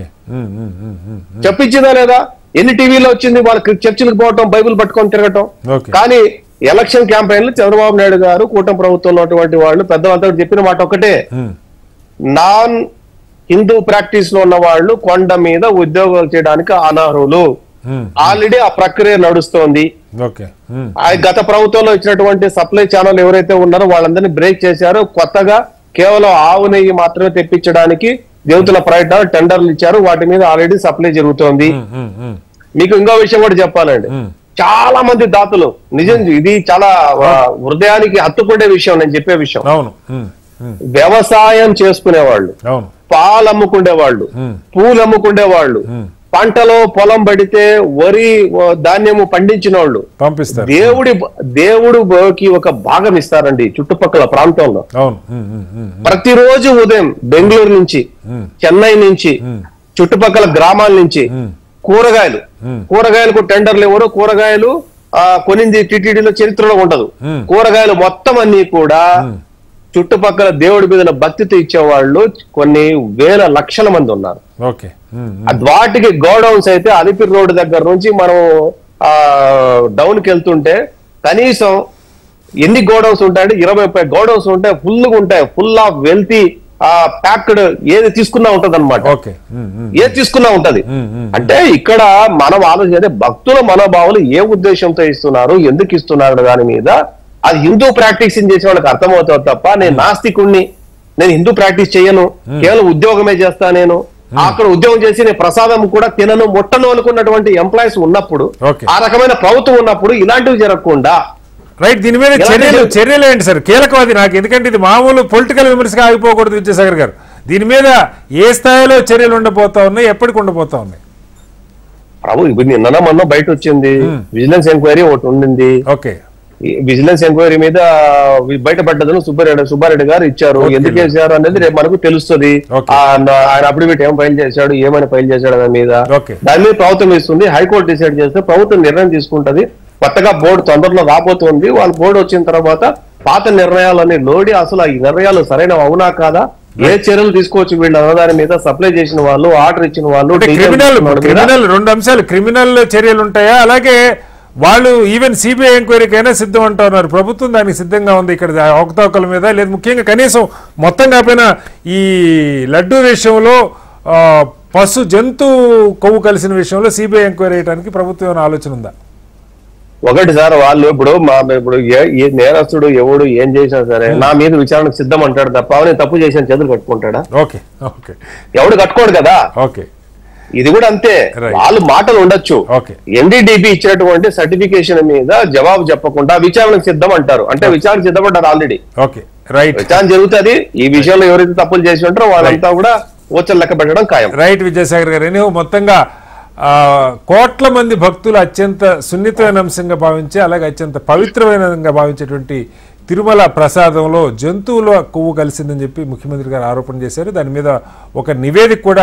చొప్పించిందా లేదా? ఎన్ని టీవీలో వచ్చింది వాళ్ళ చర్చిలకు పోవటం, బైబుల్ పట్టుకొని తిరగటం. కానీ ఎలక్షన్ క్యాంపెయిన్లు చంద్రబాబు నాయుడు గారు, కూటమి ప్రభుత్వంలో ఉన్నటువంటి వాళ్ళు పెద్దలంతా చెప్పిన మాట ఒకటే, నాన్ హిందూ ప్రాక్టీస్ లో ఉన్న వాళ్ళు కొండ మీద ఉద్యోగాలు చేయడానికి అనర్హులు. ఆల్రెడీ ఆ ప్రక్రియ నడుస్తోంది. గత ప్రభుత్వంలో ఇచ్చినటువంటి సప్లై ఛానల్ ఎవరైతే ఉన్నారో వాళ్ళందరినీ బ్రేక్ చేశారు. కొత్తగా కేవలం ఆవు నెయ్యి మాత్రమే తెప్పించడానికి దేవతల ప్రయత్నాలు, టెండర్లు ఇచ్చారు. వాటి మీద ఆల్రెడీ సప్లై జరుగుతోంది. మీకు ఇంకో విషయం కూడా చెప్పాలండి, చాలా మంది దాతలు, నిజం ఇది చాలా హృదయానికి హత్తుకునే విషయం, నేను చెప్పే విషయం. వ్యవసాయం చేసుకునేవాళ్ళు, పాలు అమ్ముకునేవాళ్ళు, పూలు అమ్ముకునేవాళ్ళు, పంటలో పొలం పడితే వరి ధాన్యము పండించిన వాళ్ళు పంపిస్తారు. దేవుడికి ఒక భాగం ఇస్తారండి చుట్టుపక్కల ప్రాంతంలో. ప్రతిరోజు ఉదయం బెంగళూరు నుంచి, చెన్నై నుంచి, చుట్టుపక్కల గ్రామాల నుంచి కూరగాయలకు టెండర్లు ఎవరు, కూరగాయలు కొనింది టీటీడీలో చరిత్రలో ఉండదు. కూరగాయలు మొత్తం అన్ని కూడా చుట్టుపక్కల దేవుడి మీద భక్తితో ఇచ్చేవాళ్ళు కొన్ని వేల లక్షల మంది ఉన్నారు. వాటికి గోడౌన్స్ అయితే అలిపిరి రోడ్డు దగ్గర నుంచి మనం డౌన్ కి వెళ్తుంటే కనీసం ఎన్ని గోడౌన్స్ ఉంటాయంటే 20 గోడౌన్స్ ఉంటాయి. ఫుల్గా ఉంటాయి, ఫుల్ ఆఫ్ వెల్తీ ప్యాక్డ్. ఏది తీసుకున్నా ఉంటది అనమాట, ఏది తీసుకున్నా ఉంటది. అంటే ఇక్కడ మనం ఆలోచన భక్తుల మనోభావాలు ఏ ఉద్దేశంతో ఇస్తున్నారు, ఎందుకు ఇస్తున్నారు దాని మీద, అది హిందూ ప్రాక్టీస్ చేసే వాళ్ళకి అర్థమవుతుంది తప్ప, నేను నాస్తికుణ్ణి, నేను హిందూ ప్రాక్టీస్ చేయను, కేవలం ఉద్యోగమే చేస్తా నేను, అక్కడ ఉద్యోగం చేసి నేను ప్రసాదం కూడా తినను ముట్టను అనుకున్నటువంటి ఎంప్లాయీస్ ఉన్నప్పుడు, ఆ రకమైన ప్రభుత్వం ఉన్నప్పుడు ఇలాంటివి జరగకుండా రైట్. దీని మీద చర్యలు ఏంటి సార్? కీలకం అది నాకు, ఎందుకంటే ఇది మామూలు పొలిటికల్ విమర్శగా ఆగిపోకూడదు. విద్యాసాగర్ గారు, దీని మీద ఏ స్థాయిలో చర్యలు ఉండబోతా ఉన్నాయి, ఎప్పటికి ఉండబోతా ఉన్నాయి? ప్రభు ఇప్పుడు నిన్న మొన్న బయట వచ్చింది విజిలెన్స్ ఎంక్వైరీ ఒకటి ఉండింది. ఓకే, విజిలెన్స్ ఎంక్వైరీ మీద బయటపడ్డదని సుబ్బారెడ్డి గారు ఇచ్చారు. ఎందుకు చేశారు అనేది రేపు మనకు తెలుస్తుంది. ఆయన అఫిడవిట్ ఏం ఫైల్ చేశాడు, ఏమైనా ఫైల్ చేశాడు దాని మీద ప్రభుత్వం ఇస్తుంది. హైకోర్టు డిసైడ్ చేస్తే ప్రభుత్వం నిర్ణయం తీసుకుంటది. కొత్తగా బోర్డు తొందరలో రాబోతుంది. వాళ్ళ బోర్డు వచ్చిన తర్వాత పాత నిర్ణయాలన్నీ లోడి అసలు ఈ నిర్ణయాలు సరైన అవునా కాదా, ఏ చర్యలు తీసుకోవచ్చు వీళ్ళు అన్నదాని మీద, సప్లై చేసిన వాళ్ళు, ఆర్డర్ ఇచ్చిన వాళ్ళు, క్రిమినల్ 2 అంశాలు, క్రిమినల్ చర్యలు ఉంటాయా, అలాగే వాళ్ళు ఈవెన్ సిబిఐ ఎంక్వైరీకైనా సిద్ధం అంటున్నారు. ప్రభుత్వం దానికి సిద్ధంగా ఉంది ఇక్కడ అవకతవకల మీద, లేదు ముఖ్యంగా కనీసం మొత్తం కాకపోయినా ఈ లడ్డూ విషయంలో పశు జంతు కొవ్వు కలిసిన విషయంలో సిబిఐ ఎంక్వైరీ చేయడానికి ప్రభుత్వం ఏమైనా ఆలోచన ఉందా? ఒకటి సార్, వాళ్ళు ఇప్పుడు ఏ నేరస్తుడు ఎవడు ఏం చేసినా సరే నా మీద విచారణకు సిద్ధం అంటాడు తప్ప నేను తప్పు చేసిన చేతులు కట్టుకుంటాడా? ఎవడు కట్టుకోడు కదా. ఇది కూడా అంతే. వాళ్ళు మాటలు ఉండొచ్చు. ఎన్డీడీపీ ఇచ్చినటువంటి సర్టిఫికేషన్ మీద జవాబు చెప్పకుండా విచారణకు సిద్ధం అంటారు. అంటే విచారణ సిద్ధపడ్డారు ఆల్రెడీ. విచారణ జరుగుతుంది. ఈ విషయంలో ఎవరైతే తప్పులు చేసి ఉంటారో వాళ్ళంతా కూడా ఓచలు లెక్క పెట్టడం ఖాయం. రైట్ విద్యాసాగర్ గారు, మొత్తంగా కోట్ల మంది భక్తులు అత్యంత సున్నితమైన అంశంగా భావించి, అలాగే అత్యంత పవిత్రమైనగా భావించేటువంటి తిరుమల ప్రసాదంలో జంతువుల కొవ్వు కలిసిందని చెప్పి ముఖ్యమంత్రి గారు ఆరోపణ చేశారు. దాని మీద ఒక నివేదిక కూడా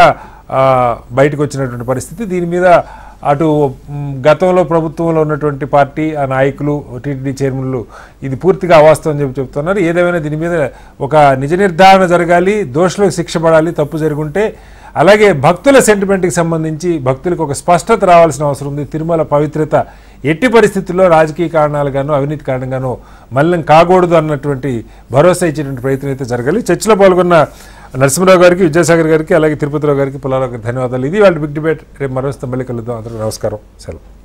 బయటకు వచ్చినటువంటి పరిస్థితి. దీని మీద అటు గతంలో ప్రభుత్వంలో ఉన్నటువంటి పార్టీ ఆ నాయకులు, టీటీడీ చైర్మన్లు ఇది పూర్తిగా అవాస్తవం అని చెప్పి చెప్తున్నారు. ఏదేమైనా దీని మీద ఒక నిజ నిర్ధారణ జరగాలి, దోషులకు శిక్ష పడాలి తప్పు జరుగుంటే. అలాగే భక్తుల సెంటిమెంట్కి సంబంధించి భక్తులకు ఒక స్పష్టత రావాల్సిన అవసరం ఉంది. తిరుమల పవిత్రత ఎట్టి పరిస్థితుల్లో రాజకీయ కారణాలుగానో అవినీతి కారణంగానో మల్లం కాకూడదు అన్నటువంటి భరోసా ఇచ్చేటువంటి ప్రయత్నం అయితే జరగాలి. చర్చలో పాల్గొన్న నరసింహరావు గారికి, విద్యాసాగర్ గారికి, అలాగే తిరుపతిరావు గారికి, పుల్లారావు గారికి ధన్యవాదాలు. ఇది వాళ్ళ బిగ్ డిబేట్. రేపు మరోస్తే మళ్ళీ కలుద్దాం. అందరూ నమస్కారం, సెలవు.